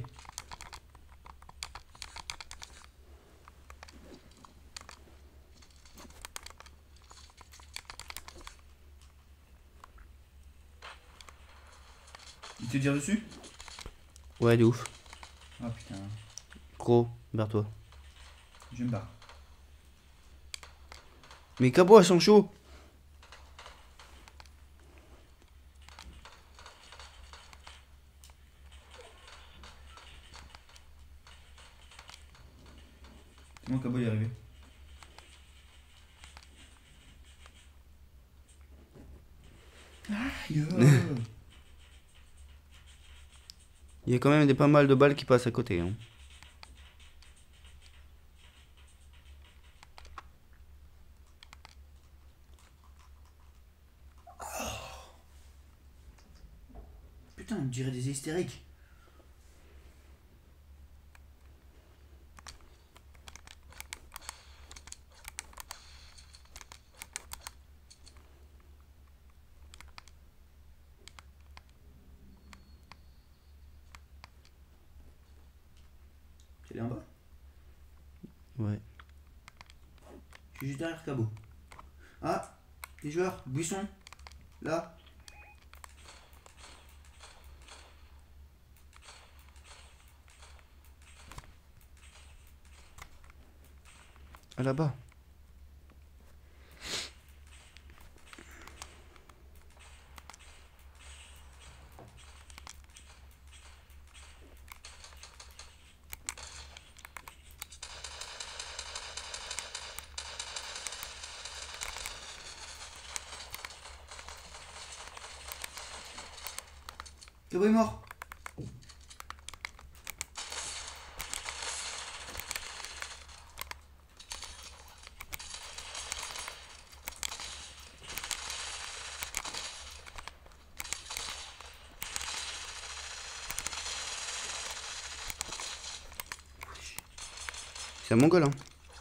Il te tire dessus? Ouais, de ouf. Ah putain, Gros, vers toi. je me barre. Mais Cabo, elles sont chauds. C'est bon, Cabo est arrivé. Aïe. Il y a quand même pas mal de balles qui passent à côté. Hein. Putain, on dirait des hystériques. Tu es en bas? Ouais. Je suis juste derrière Cabo. Ah, Des joueurs, buisson. Là. Ah, là-bas. Cabo est mort. C'est un mongol, hein.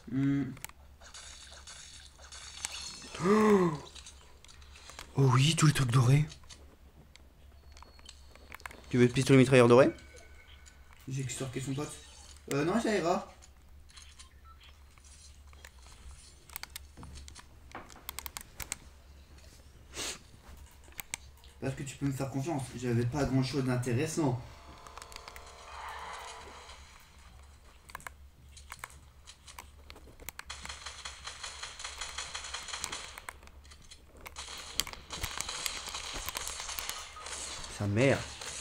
Oh oui, tous les trucs dorés. Tu veux le pistolet mitrailleur doré? J'ai extorqué son pote. Non, ça ira. Parce que tu peux me faire confiance. J'avais pas grand chose d'intéressant. Sa mère.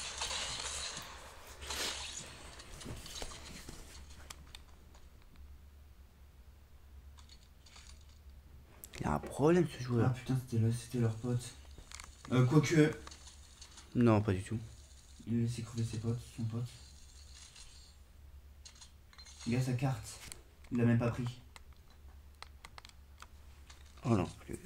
Il y a un problème ce Ah joueur. putain, c'était leur pote. Quoique, Non, pas du tout. il a laissé crever ses potes, son pote. Il a sa carte. Il l'a même pas pris. Oh non plus.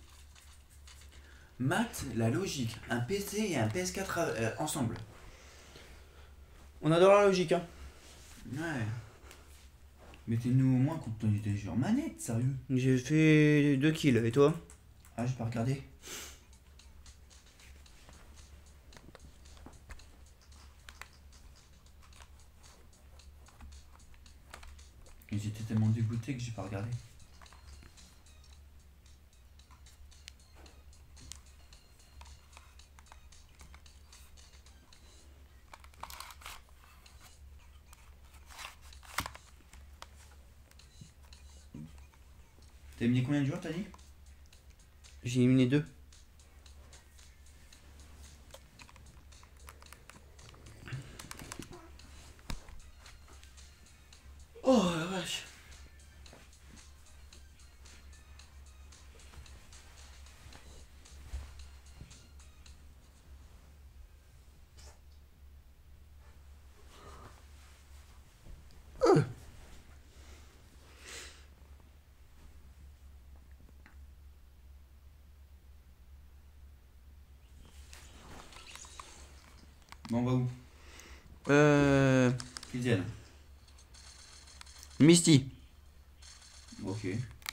Maths, la logique, un PC et un PS4 ensemble. On adore la logique, hein. Ouais. Mettez-nous au moins quand on était jeux en manette, sérieux. J'ai fait 2 kills, et toi? Ah, j'ai pas regardé. Et j'étais tellement dégoûté que j'ai pas regardé. T'as éliminé combien de joueurs, t'as dit? J'ai éliminé 2. Oh la vache. Bon, on va où? Qu'ils viennent. Misty. Ok.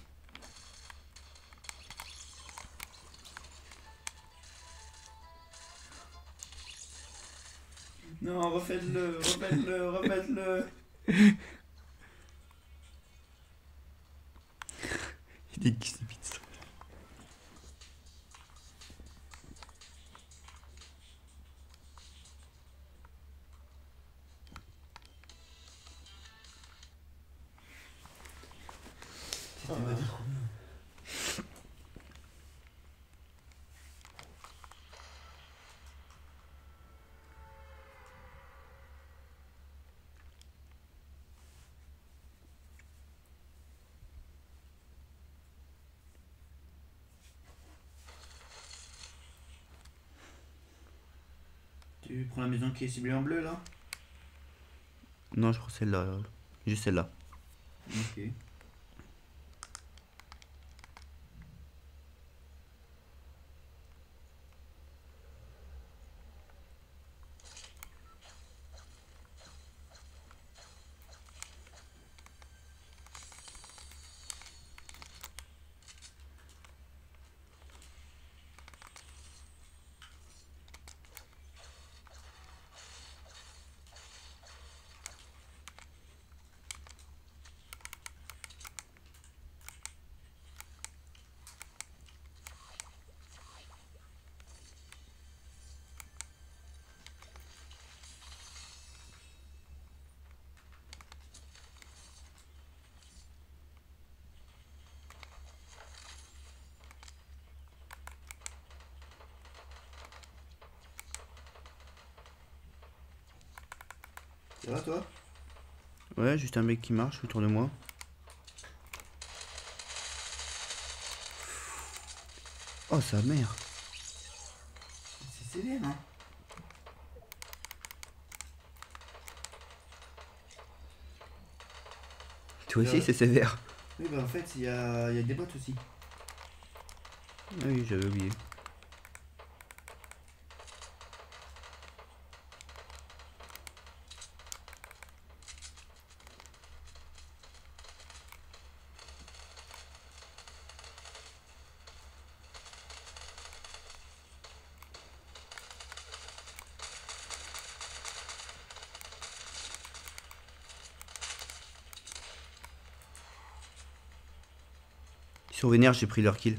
Non, refaites-le, refaites-le, refaites-le. Il est qui pizza. Tu prends la maison qui est ciblée en bleu là? Non, je crois celle-là. Juste celle-là. Ok. Ça va toi? Ouais, juste un mec qui marche autour de moi. Oh, sa mère. C'est sévère, hein. Toi aussi, c'est sévère. Oui, bah en fait, il y a des bots aussi. Ah oui, j'avais oublié. Ils sont vénères, j'ai pris leur kill.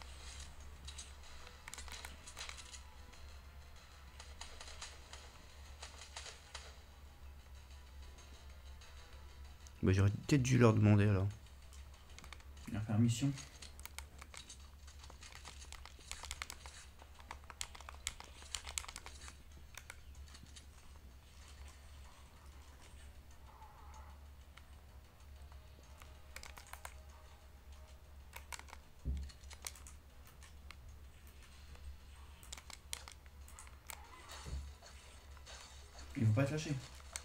Bah j'aurais peut-être dû leur demander alors. La permission. Ils vont pas te lâcher.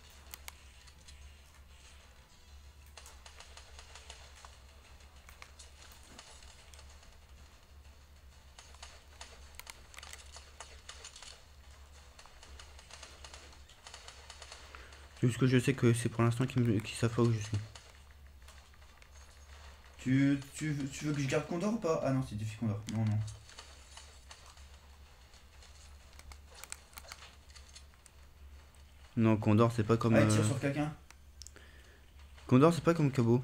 Juste que je sais que c'est pour l'instant qu'ils savent pas où je suis. Tu veux que je garde Condor ou pas? Ah non, c'est défi Condor. Non, non. Non, Condor c'est pas comme... Ah, il tire sur quelqu'un. Condor c'est pas comme Cabo.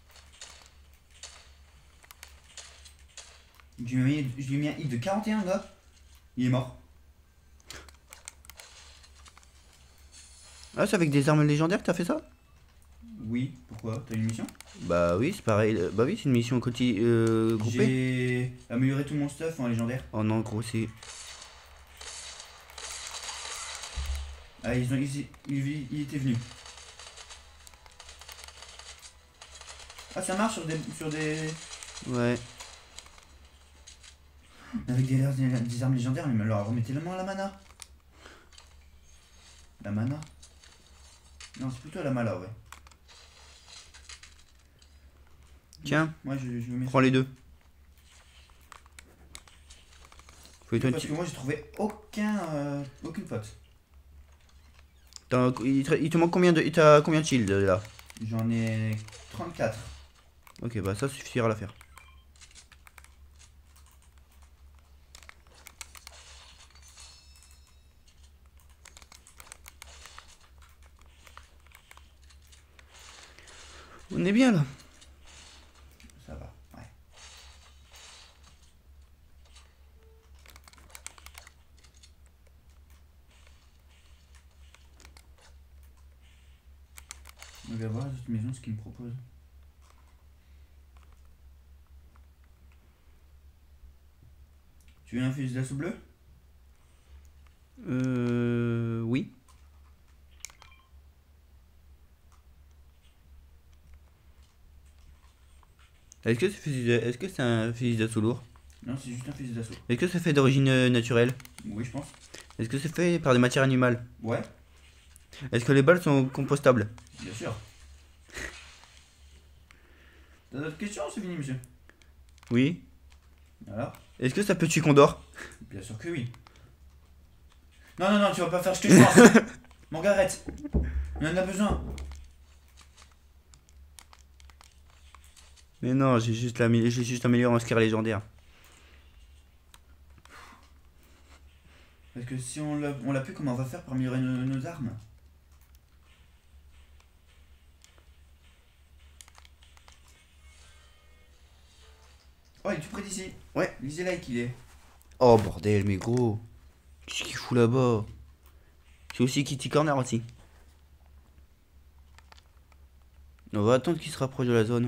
Je lui ai mis un hit de 41, gars. Il est mort. Ah, c'est avec des armes légendaires que t'as fait ça? Oui, pourquoi? T'as une mission? Bah oui, c'est pareil. Bah oui, c'est une mission groupée. J'ai amélioré tout mon stuff en légendaire. Oh non, gros, c'est... Ah, il était venu. Ah, ça marche sur des... Ouais. Avec des armes légendaires, mais alors remettez la main à la mana. La mana? Non, c'est plutôt la mala, ouais. Tiens, Moi, je me mets... prends les deux. Faut Parce que moi, j'ai trouvé aucune pote. Il te manque combien de... T'as combien de shield là? J'en ai 34. Ok, bah ça suffira à la faire. On est bien là. Ça va, ouais. On va voir cette maison ce qu'ils me proposent. Tu veux un fusil d'assaut bleu? Oui. Est-ce que c'est un fusil d'assaut lourd? Non, c'est juste un fusil d'assaut. Est-ce que c'est fait d'origine naturelle? Oui, je pense. Est-ce que c'est fait par des matières animales? Ouais, Est-ce que les balles sont compostables? bien sûr. T'as d'autres questions, c'est fini, monsieur? Oui. Alors? Est-ce que ça peut tuer Condor? Bien sûr que oui. Non, non, non, tu vas pas faire ce que je pense. Margaret, on en a besoin. Mais non, j'ai juste amélioré en skill légendaire. Parce que si on l'a plus, comment on va faire pour améliorer nos armes? Oh, il est tout près d'ici. Ouais. Lisez like, il est. Oh bordel, mais gros. Qu'est-ce qu'il fout là-bas? C'est aussi Kitty Corner aussi. On va attendre qu'il se rapproche de la zone.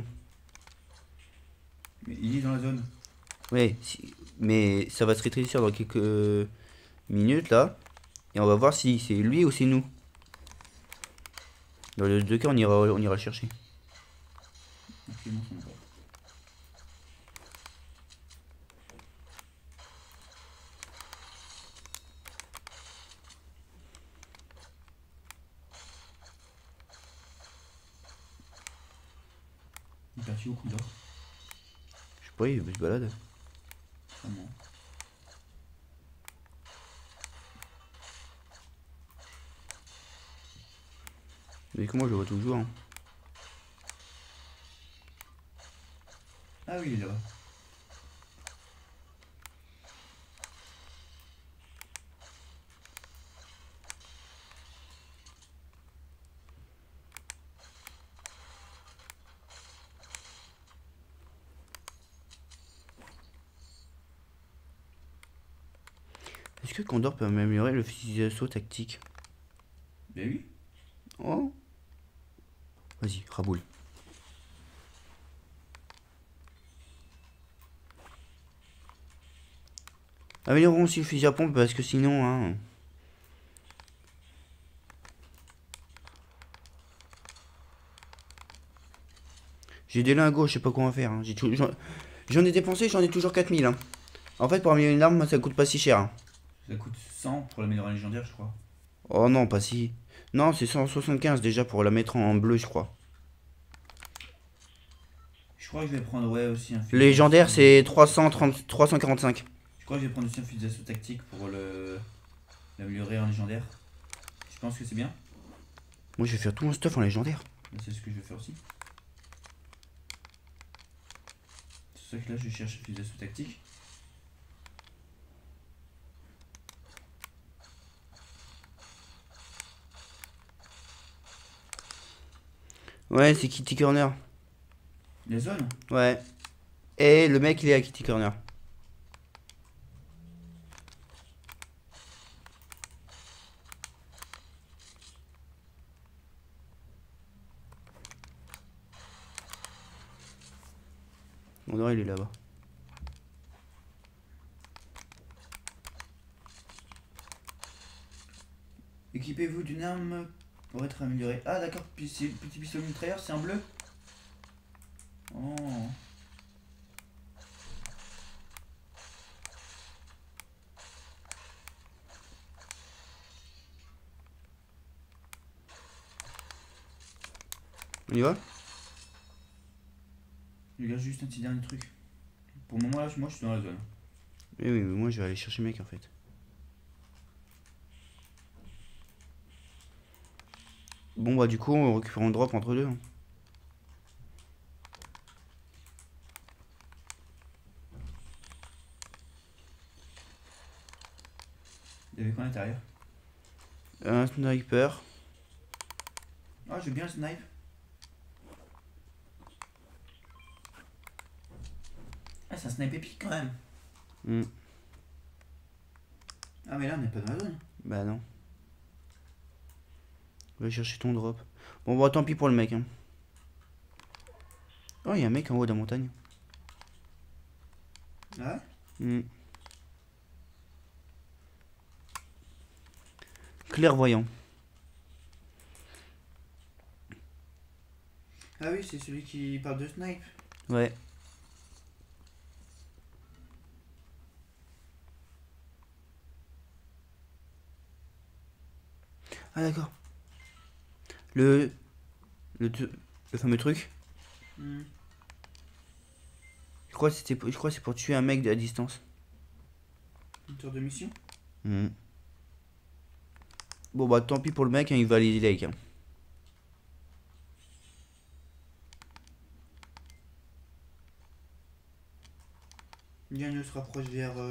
Mais il est dans la zone. Ouais, mais ça va se rétrécir dans quelques minutes là. Et on va voir si c'est lui ou c'est nous. Dans les deux cas, on ira le chercher. Ok, non, ça me va. Il est parti au coup d'or. Je sais pas, il se balade. Vraiment. Mais que moi je le vois toujours. Hein. Ah oui, il est là-bas. Est-ce que Condor peut améliorer le fusil d'assaut tactique? Ben oui. Oh. Vas-y, raboule. Améliorons aussi le fusil à pompe parce que sinon, hein. J'ai des lingots, je sais pas quoi en faire. Hein. J'en ai dépensé, j'en ai toujours 4000. Hein. En fait, pour améliorer une arme, moi, ça coûte pas si cher. Hein. Ça coûte 100 pour l'améliorer légendaire, je crois. Oh non, pas si. Non, c'est 175 déjà pour la mettre en bleu, je crois. Je crois que je vais prendre, ouais, aussi un fusil Légendaire, d'assaut. c'est 345. Je crois que je vais prendre aussi un fusil d'assaut tactique pour l'améliorer en légendaire. Je pense que c'est bien. Moi, je vais faire tout mon stuff en légendaire. Ben, c'est ce que je vais faire aussi. C'est pour ça que là, je cherche le fusil d'assaut tactique. Ouais, c'est Kitty Corner. La zone. Ouais. Et le mec, il est à Kitty Corner. On dirait il est là-bas. Équipez-vous d'une arme pour être amélioré. Ah d'accord, petit pistolet mitrailleur, c'est un bleu. Oh. On y va? Je regarde juste un petit dernier truc. Pour le moment là, moi je suis dans la zone. Mais oui, mais moi, je vais aller chercher le mec, en fait. Bon, bah, du coup, on récupère un drop entre deux. Hein. Il y avait quoi à l'intérieur? Un sniper. Ah, j'ai bien le snipe. Ah, c'est un snipe épique quand même. Hmm. Ah, mais là on n'est pas dans la zone. Bah, non. Va chercher ton drop. Bon, bah, tant pis pour le mec. Hein. Oh, il y a un mec en haut de la montagne. Ah ouais? Hmm. Clairvoyant. Ah oui, c'est celui qui parle de snipe. Ouais. Ah, d'accord. Le... Le, le fameux truc. Hmm. Je crois que c'est pour tuer un mec à distance. Une tour de mission. Hmm. Bon, bah, tant pis pour le mec, hein, il va aller like. Hein. Yann se rapproche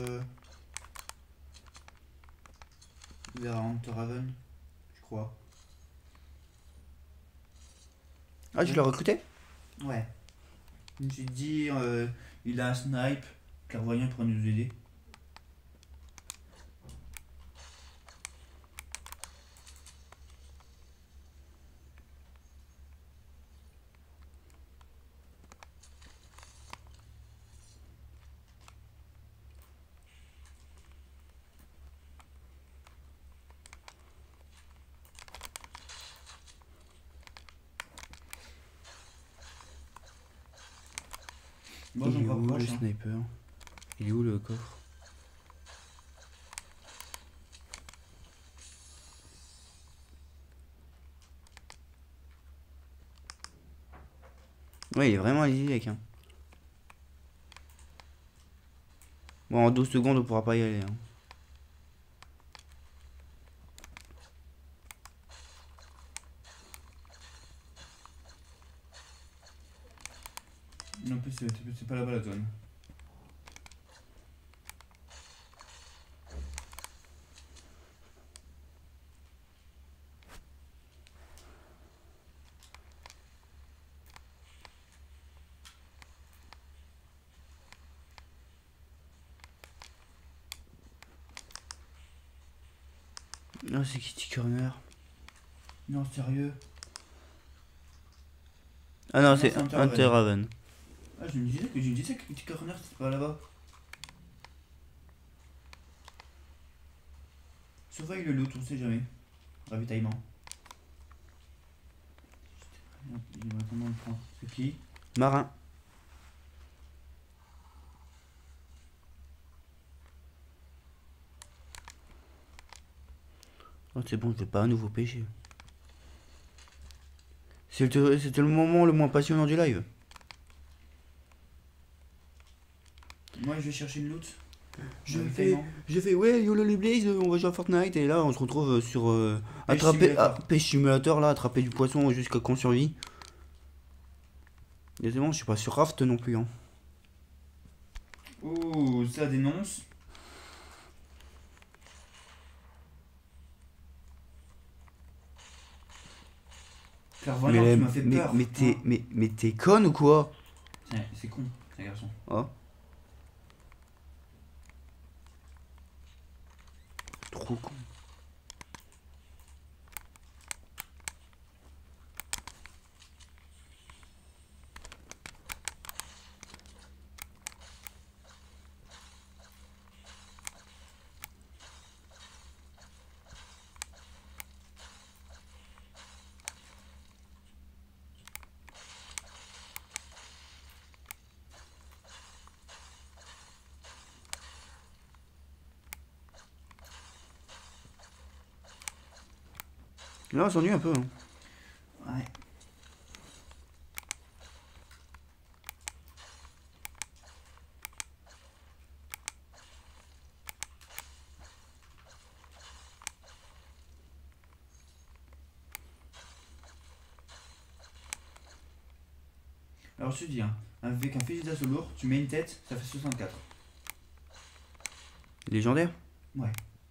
vers Hunterhaven, je crois. Ah, tu l'as recruté? Ouais. Je me suis dit, il a un snipe, clairvoyant pour nous aider. Moi, je Il est me où le rapproche. Hein. sniper? Il est où le coffre? Ouais, il est vraiment idyllique. Hein. Bon, en 12 secondes, on pourra pas y aller. Hein. En plus, c'est pas là-bas la zone. Non, c'est Kitty Corner. Non, sérieux. Ah non, Non, c'est c'est Hunter Hunter Haven. Haven. Ah, je me disais que Petit Corner c'était pas là-bas. Surveille le loot, on sait jamais. Ravitaillement. Il va attendre le prendre. C'est qui? Marin. Oh, c'est bon, je vais pas à nouveau pêcher. C'était le moment le moins passionnant du live. Moi, je vais chercher le loot. Je fais, ouais, YOLO les Blaze, on va jouer à Fortnite. Et là, on se retrouve sur Pêche simulator. pêche simulator, là, attraper du poisson jusqu'à qu'on survit. Désolé, je suis pas sur Raft non plus. Hein. Ouh, ça dénonce. Clairvoyant, tu m'as fait peur. Mais t'es conne ou quoi? Tiens, c'est con, c'est un garçon. Oh. Trop con. Là, on s'ennuie un peu. Hein. Ouais. Alors je te dis, hein, avec un fusil d'assaut lourd, tu mets une tête, ça fait 64. Légendaire? Ouais.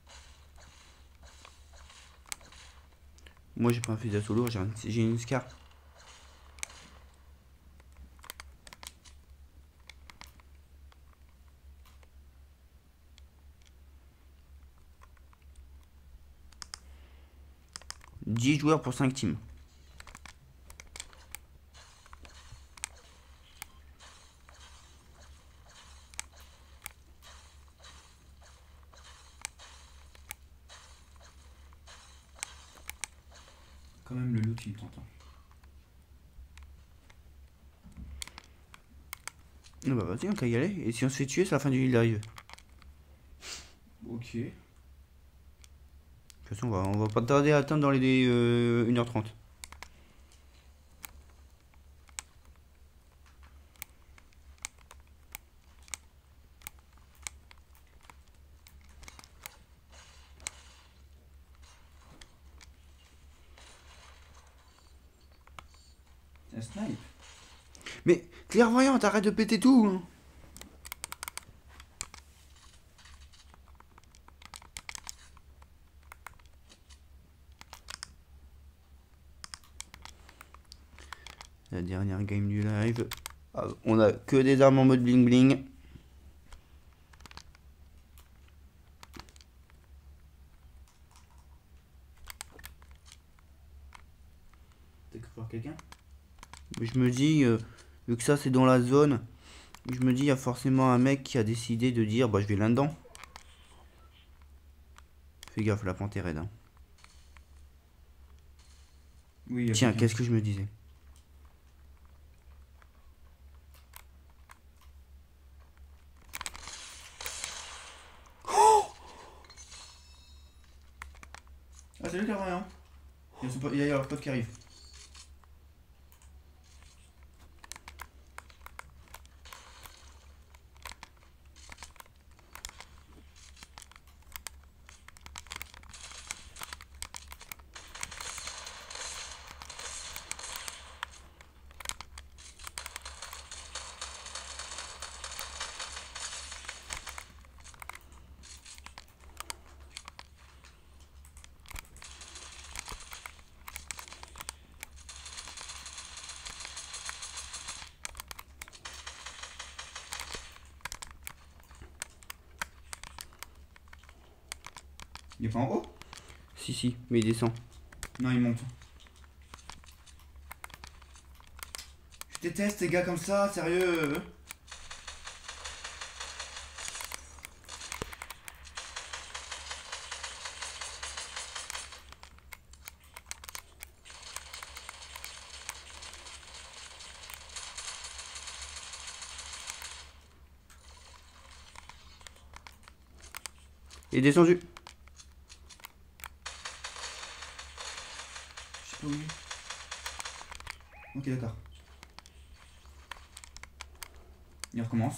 Moi, j'ai pas un fusil d'assaut lourd, j'ai une Scar. « 10 joueurs pour 5 teams. Quand même le loot il me tente. Hein. Ah bah vas-y, on peut y aller. Et si on se fait tuer, c'est la fin du live. Ok. De toute façon, on va pas tarder à atteindre dans les 1h30. Un snipe. Mais clairvoyant, t'arrêtes de péter tout. Hein. La dernière game du live. Ah, on a que des armes en mode bling bling. T'as cru voir quelqu'un? Je me dis, vu que ça c'est dans la zone, je me dis, il y a forcément un mec qui a décidé de dire, bah je vais là-dedans. Fais gaffe, la pente est raide. Hein. Oui, Tiens, qu'est-ce que je me disais? salut clairvoyant. Il y a leur pote qui arrive. Il est pas en haut? Si, mais il descend. Non, il monte. Je déteste les gars comme ça, sérieux. Il est descendu. Je sais pas où il est. Ok, d'accord. Il recommence.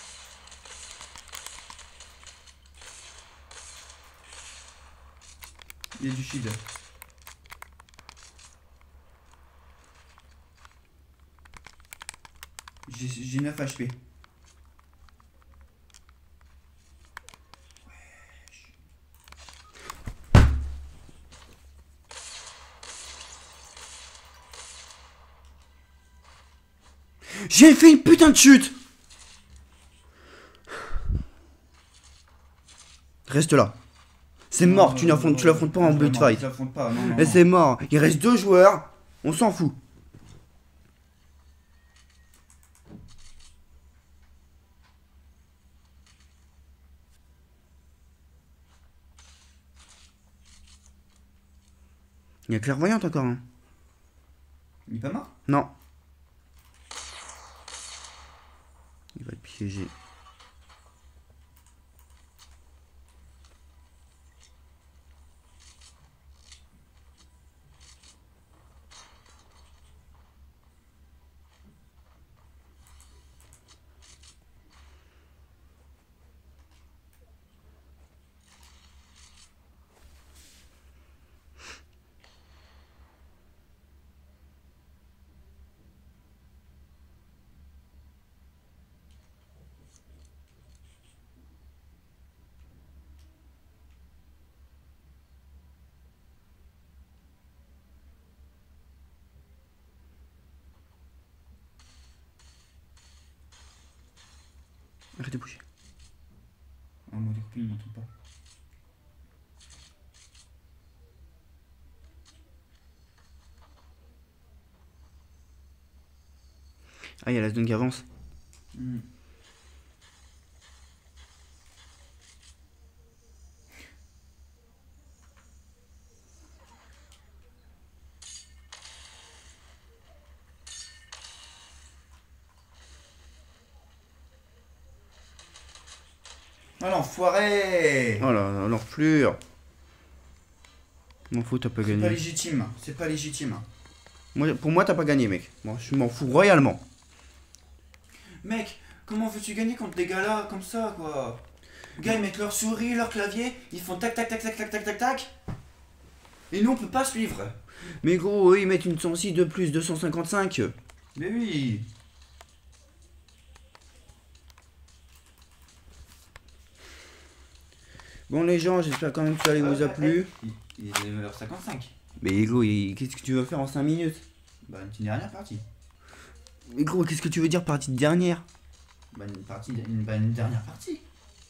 Il y a du shield. J'ai 9 HP. J'ai fait une putain de chute. Reste là. C'est mort, tu l'affrontes pas en bullet fight. Tu l'affrontes pas, non, non. Et c'est mort. Il reste 2 joueurs. On s'en fout. Il y a clairvoyante encore. Hein. Il est pas mort? Non. Il va être piégé. Arrête de bouger. Ah, moi, du coup, il m'entend pas. Ah, il y a la zone qui avance. Oh l'enfoiré! Oh là là, l'enflure. M'en fous, t'as pas C'est pas gagné. légitime, c'est pas légitime. Pour moi, t'as pas gagné, mec. Moi, je m'en fous royalement. Mec, comment veux-tu gagner contre des gars là, comme ça, quoi? Les gars, ils mettent leur souris, leur clavier, ils font tac tac tac tac tac tac tac tac. Et nous, on peut pas suivre. Mais gros, eux, ils mettent une 106 de plus, 255. Mais oui. Bon, les gens, j'espère quand même que ça vous a plu. Il est level 55. Mais gros, qu'est-ce que tu veux faire en 5 minutes? Bah, une dernière partie. Mais gros, qu'est-ce que tu veux dire partie de dernière? Bah, une dernière partie.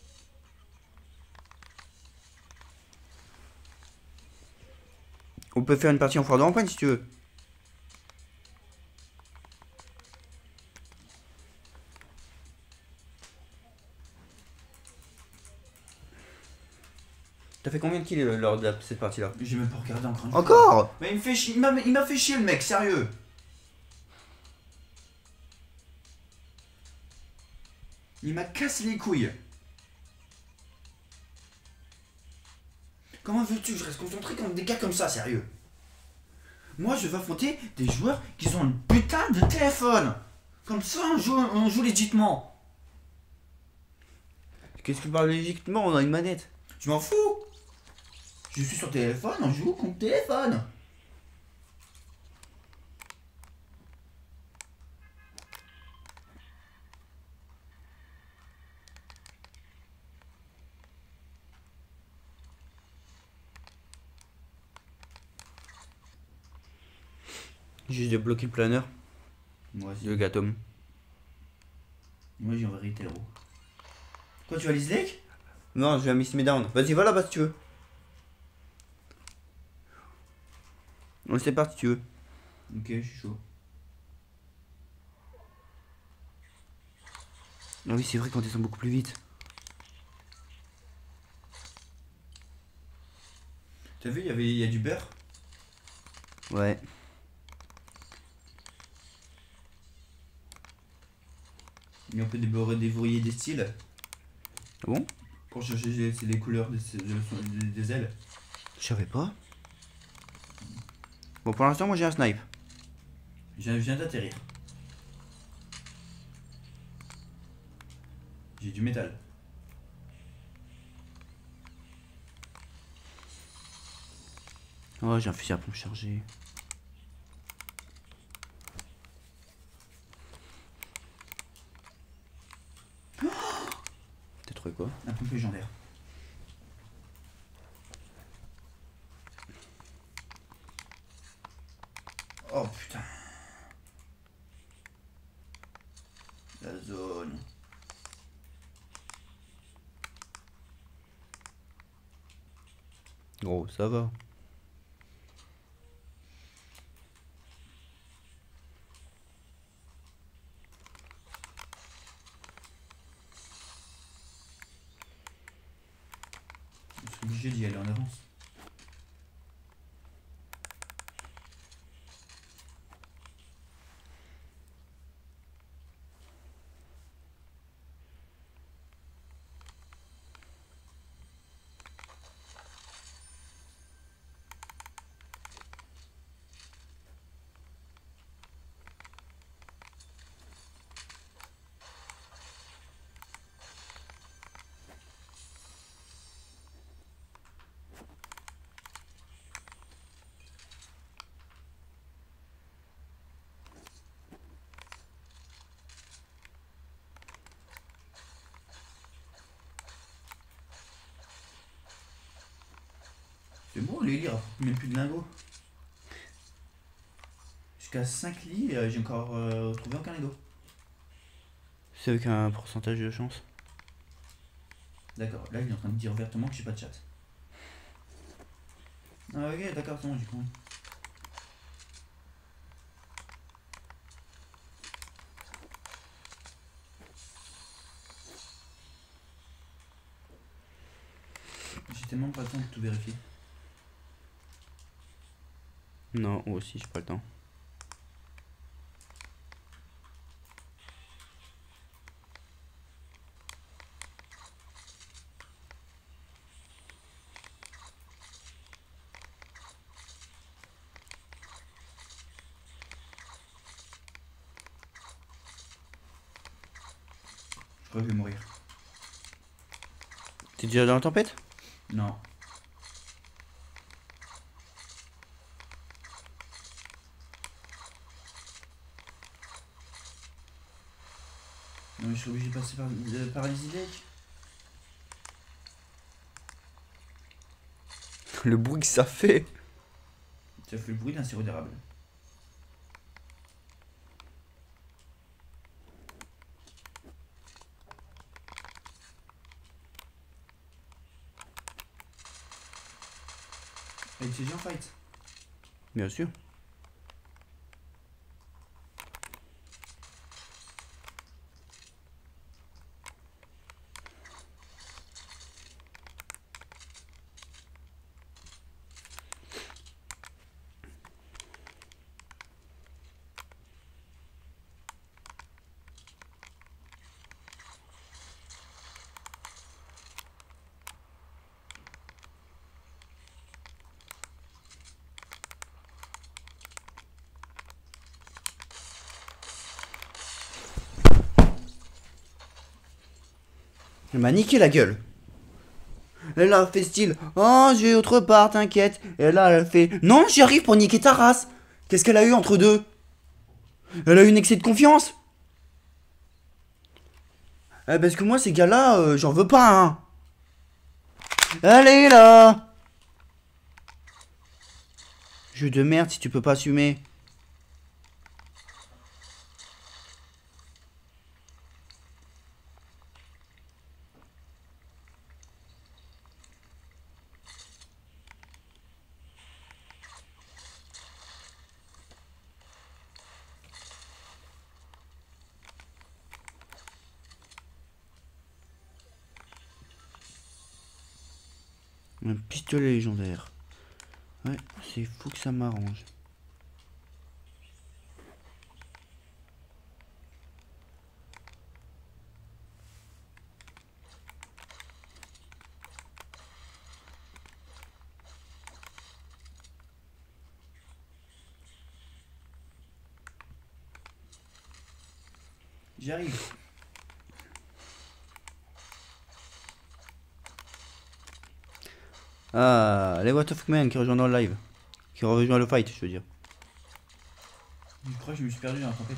On peut faire une partie en foire de campagne si tu veux. T'as fait combien de kills lors de cette partie-là? J'ai même pas regardé encore une fois. Encore? Mais il me fait chier, il m'a fait chier le mec, sérieux. Il m'a cassé les couilles. Comment veux-tu que je reste concentré contre des gars comme ça, sérieux? Moi, je vais affronter des joueurs qui ont un putain de téléphone. Comme ça, on joue légitimement. Qu'est-ce que tu parles légitimement? On a une manette. Je m'en fous. Je suis sur téléphone, on joue contre téléphone. Juste débloquer le planeur. Moi aussi. Le gâteau. Moi j'ai en vérité héros. Quoi, tu vas les Lake? Non, je vais à Miss Me Down. Vas-y, va là-bas si tu veux. On sait pas si tu veux. Ok, je suis chaud. Ah oui, c'est vrai qu'on descend beaucoup plus vite. T'as vu, il y a du beurre. Ouais. Et on peut déverrouiller des styles Ah bon? pour changer les couleurs des ailes. Je savais pas. Bon, pour l'instant, moi j'ai un snipe. Je viens d'atterrir. J'ai du métal. Oh, j'ai un fusil à pompe chargé. T'as trouvé quoi? Un pompe légendaire. Oh putain. La zone. Gros, ça va. Je suis obligé d'y aller en avance. C'est bon, les lits rapportent même plus de lingots. Jusqu'à 5 lits, j'ai encore trouvé aucun lingot. C'est avec un pourcentage de chance. D'accord, là il est en train de dire ouvertement que j'ai pas de chat. Ah ok, d'accord, c'est bon, j'ai compris. J'ai tellement pas le temps de tout vérifier. Non, moi aussi, j'ai pas le temps. Je crois que je vais mourir. T'es déjà dans la tempête? Non. Non mais je suis obligé de passer par les idées. Le bruit que ça fait. Ça fait le bruit d'un sirop d'érable. Avec ces gens fight. Bien sûr. Elle m'a niqué la gueule. Elle a fait style, oh, j'ai autre part, t'inquiète. Et là, elle fait, non, j'y arrive pour niquer ta race. Qu'est-ce qu'elle a eu entre deux? Elle a eu une excès de confiance. Parce que moi, ces gars-là, j'en veux pas, hein. Allez, là. Jeu de merde si tu peux pas assumer. Un pistolet légendaire. Ouais, c'est fou que ça m'arrange. J'arrive. Ah, les What of Man qui rejoint dans le live. Qui rejoint le fight, je veux dire. Je crois que je me suis perdu dans la tempête.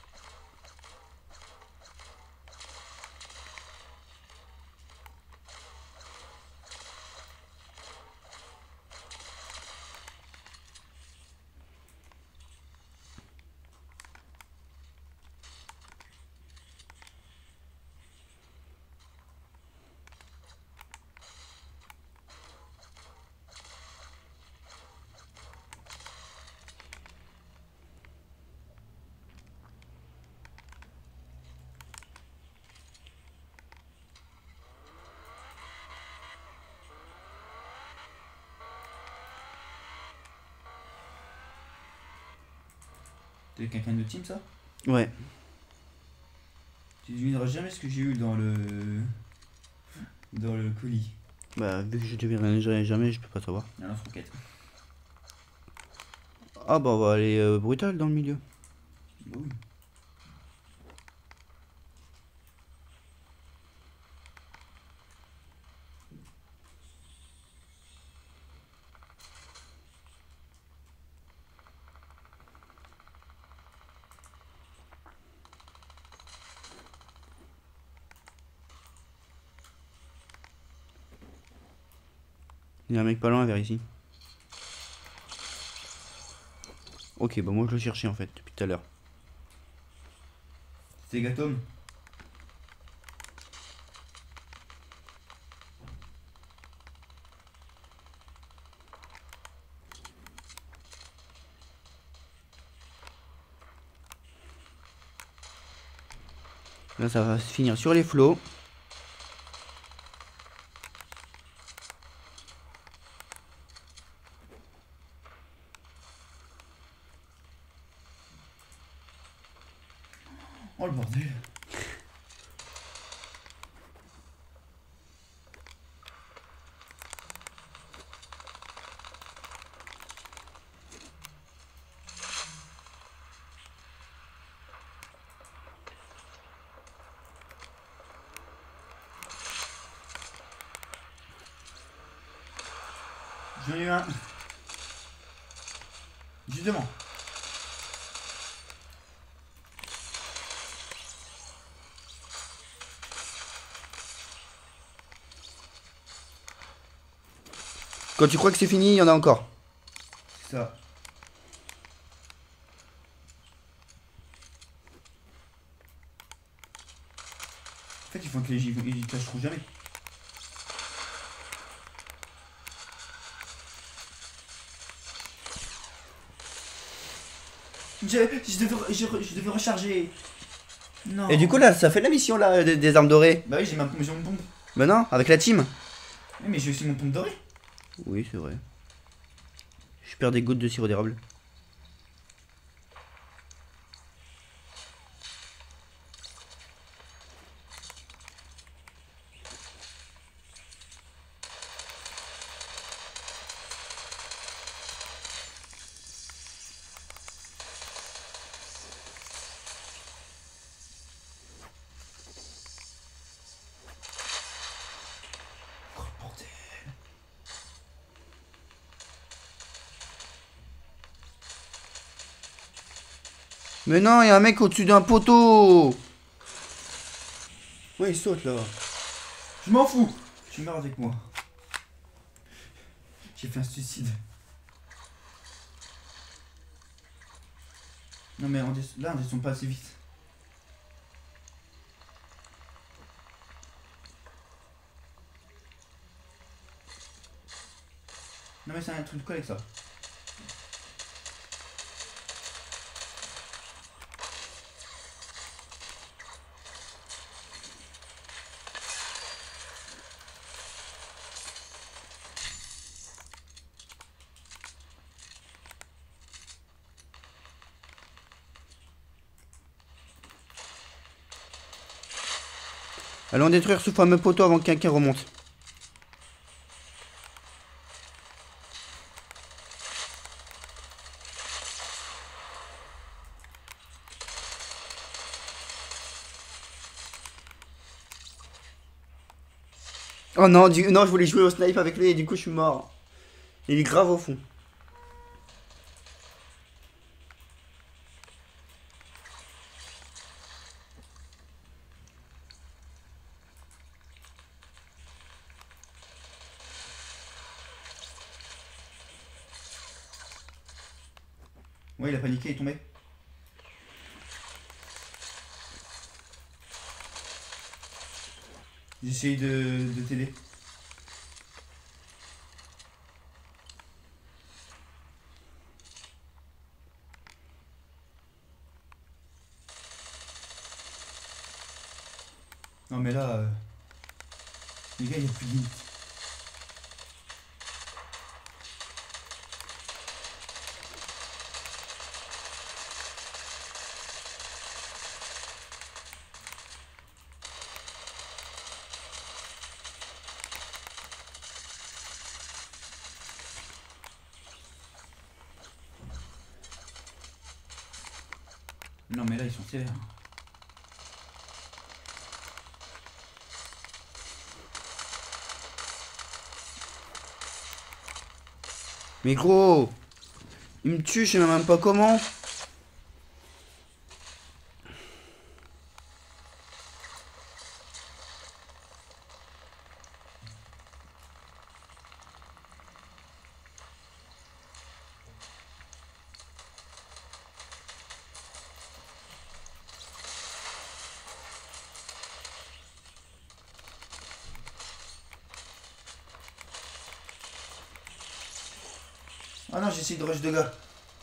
T'es quelqu'un de team, ça? Ouais. Tu devineras jamais ce que j'ai eu dans le colis. Bah, vu que je deviendrai jamais, je peux pas savoir. Un lance-roquette. Ah bah, on va aller brutal dans le milieu. Bah oui. Il y a un mec pas loin vers ici. Ok, bah moi je le cherchais en fait depuis tout à l'heure. C'est Gatom. Là ça va se finir sur les flots. Oh le bordel. J'en ai eu un. Justement. Quand tu crois que c'est fini, il y en a encore. C'est ça. En fait, il faut que ils tâcheront jamais. Je devais recharger. Non. Et du coup là, ça fait la mission là des armes dorées. Bah oui, j'ai mon pompe. Bah non, avec la team. Oui, mais j'ai aussi mon pompe doré. Oui, c'est vrai. Je perds des gouttes de sirop d'érable. Mais non, il y a un mec au-dessus d'un poteau. Ouais, il saute là. Je m'en fous. Tu meurs avec moi. J'ai fait un suicide. Non mais là on descend pas assez vite. Non mais c'est un truc de quoi avec ça? Allons détruire ce fameux poteau avant que quelqu'un remonte. Oh non, non, je voulais jouer au snipe avec lui et du coup je suis mort. Il est grave au fond. Ouais, il a paniqué, il est tombé. J'essaye de t'aider. Non mais là, les gars, il n'y a plus de limite. Non mais là, ils sont sévères. Mais gros, il me tue, je sais même pas comment. Ah non, j'essaye de rush de gars.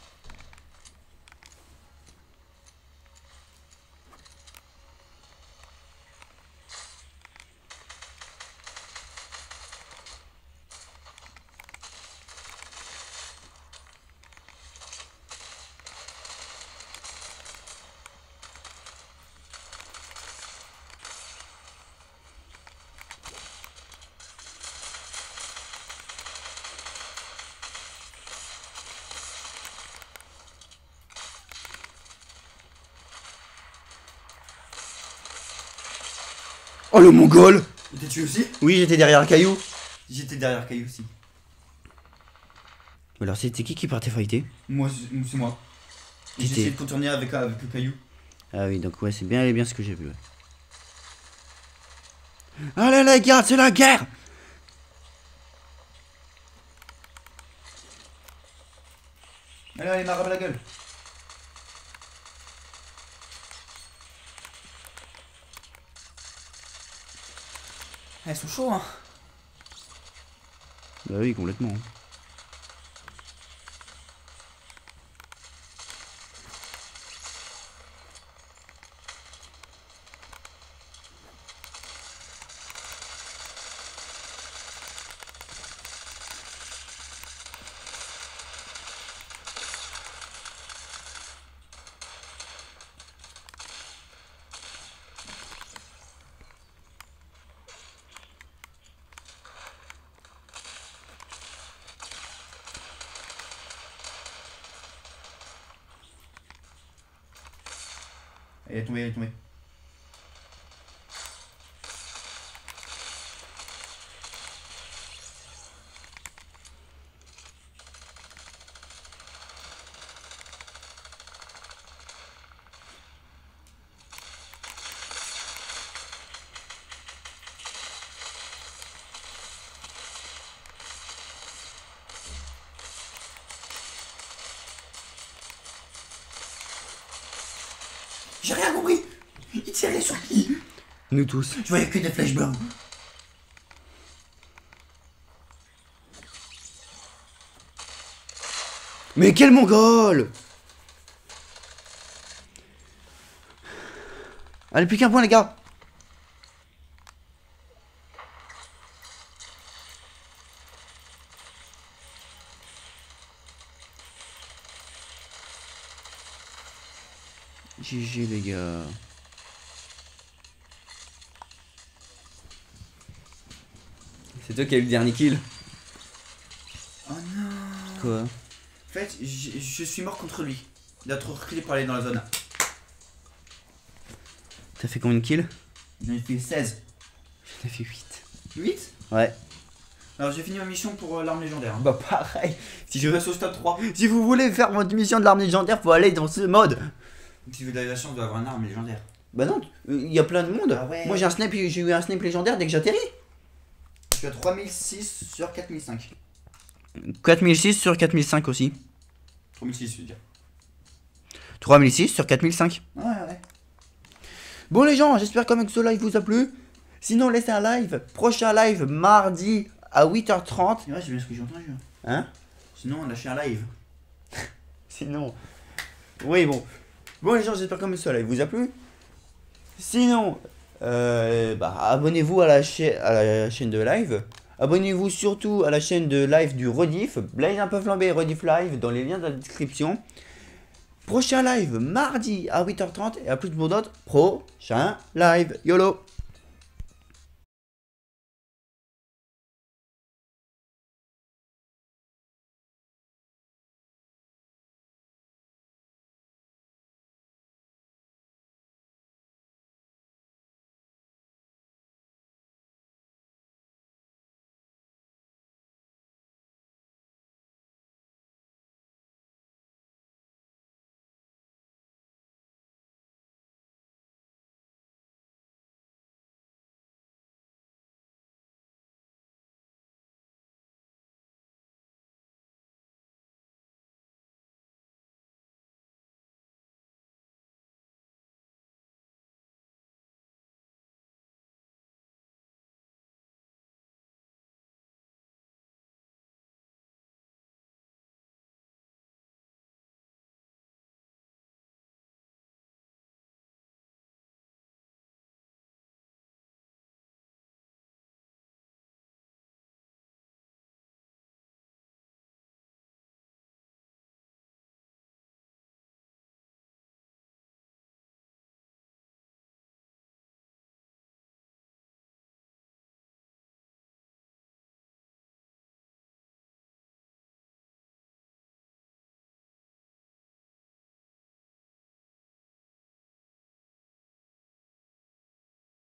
Oh le mongol! T'es tué aussi? Oui, j'étais derrière un caillou. J'étais derrière Caillou aussi. Alors c'était qui partait fighter? Moi, c'est moi. Et j'ai T'étais- essayé de contourner avec le Caillou. Ah oui, donc ouais, c'est bien ce que j'ai vu. Ouais. Allez les gars, c'est la guerre! Allez, allez, m'arabe la gueule. Ah, ils sont chauds, hein. Bah oui, complètement. Elle est tombée, elle est tombée. J'ai rien compris. Il tirait sur qui? Nous tous. Je voyais que des flèches blanches. Mais quel mongol! Allez, plus qu'un point, les gars! GG, les gars. C'est toi qui as eu le dernier kill? Oh non. Quoi? En fait, je suis mort contre lui. Il a trop reculé pour aller dans la zone. T'as fait combien de kills? J'en ai fait 16. J'en ai fait 8. 8? Ouais. Alors j'ai fini ma mission pour l'arme légendaire. Bah pareil. Si je reste au stade 3. Si vous voulez faire votre mission de l'arme légendaire, faut aller dans ce mode. Si vous avez la chance d'avoir une arme légendaire. Bah non, il y a plein de monde. Ah ouais. Moi j'ai un snipe, j'ai eu un snipe légendaire dès que j'atterris. Je suis à 3006 sur 4005. 4006 sur 4005 aussi. 3006 je veux dire. 3006 sur 4005. Ouais ouais. Bon les gens, j'espère quand même que ce live vous a plu. Sinon laissez un live. Prochain live mardi à 8h30. Ouais, j'ai bien ce que j'ai entendu. Hein? Sinon on lâche un live. Sinon... Oui bon. Bon les gens, j'espère quand même que ce live vous a plu. Sinon, abonnez-vous à la chaîne de live. Abonnez-vous surtout à la chaîne de live du Rediff. Blaze un peu flambé, Rediff live dans les liens de la description. Prochain live mardi à 8h30 et à plus de mots d'autres. Prochain live. YOLO.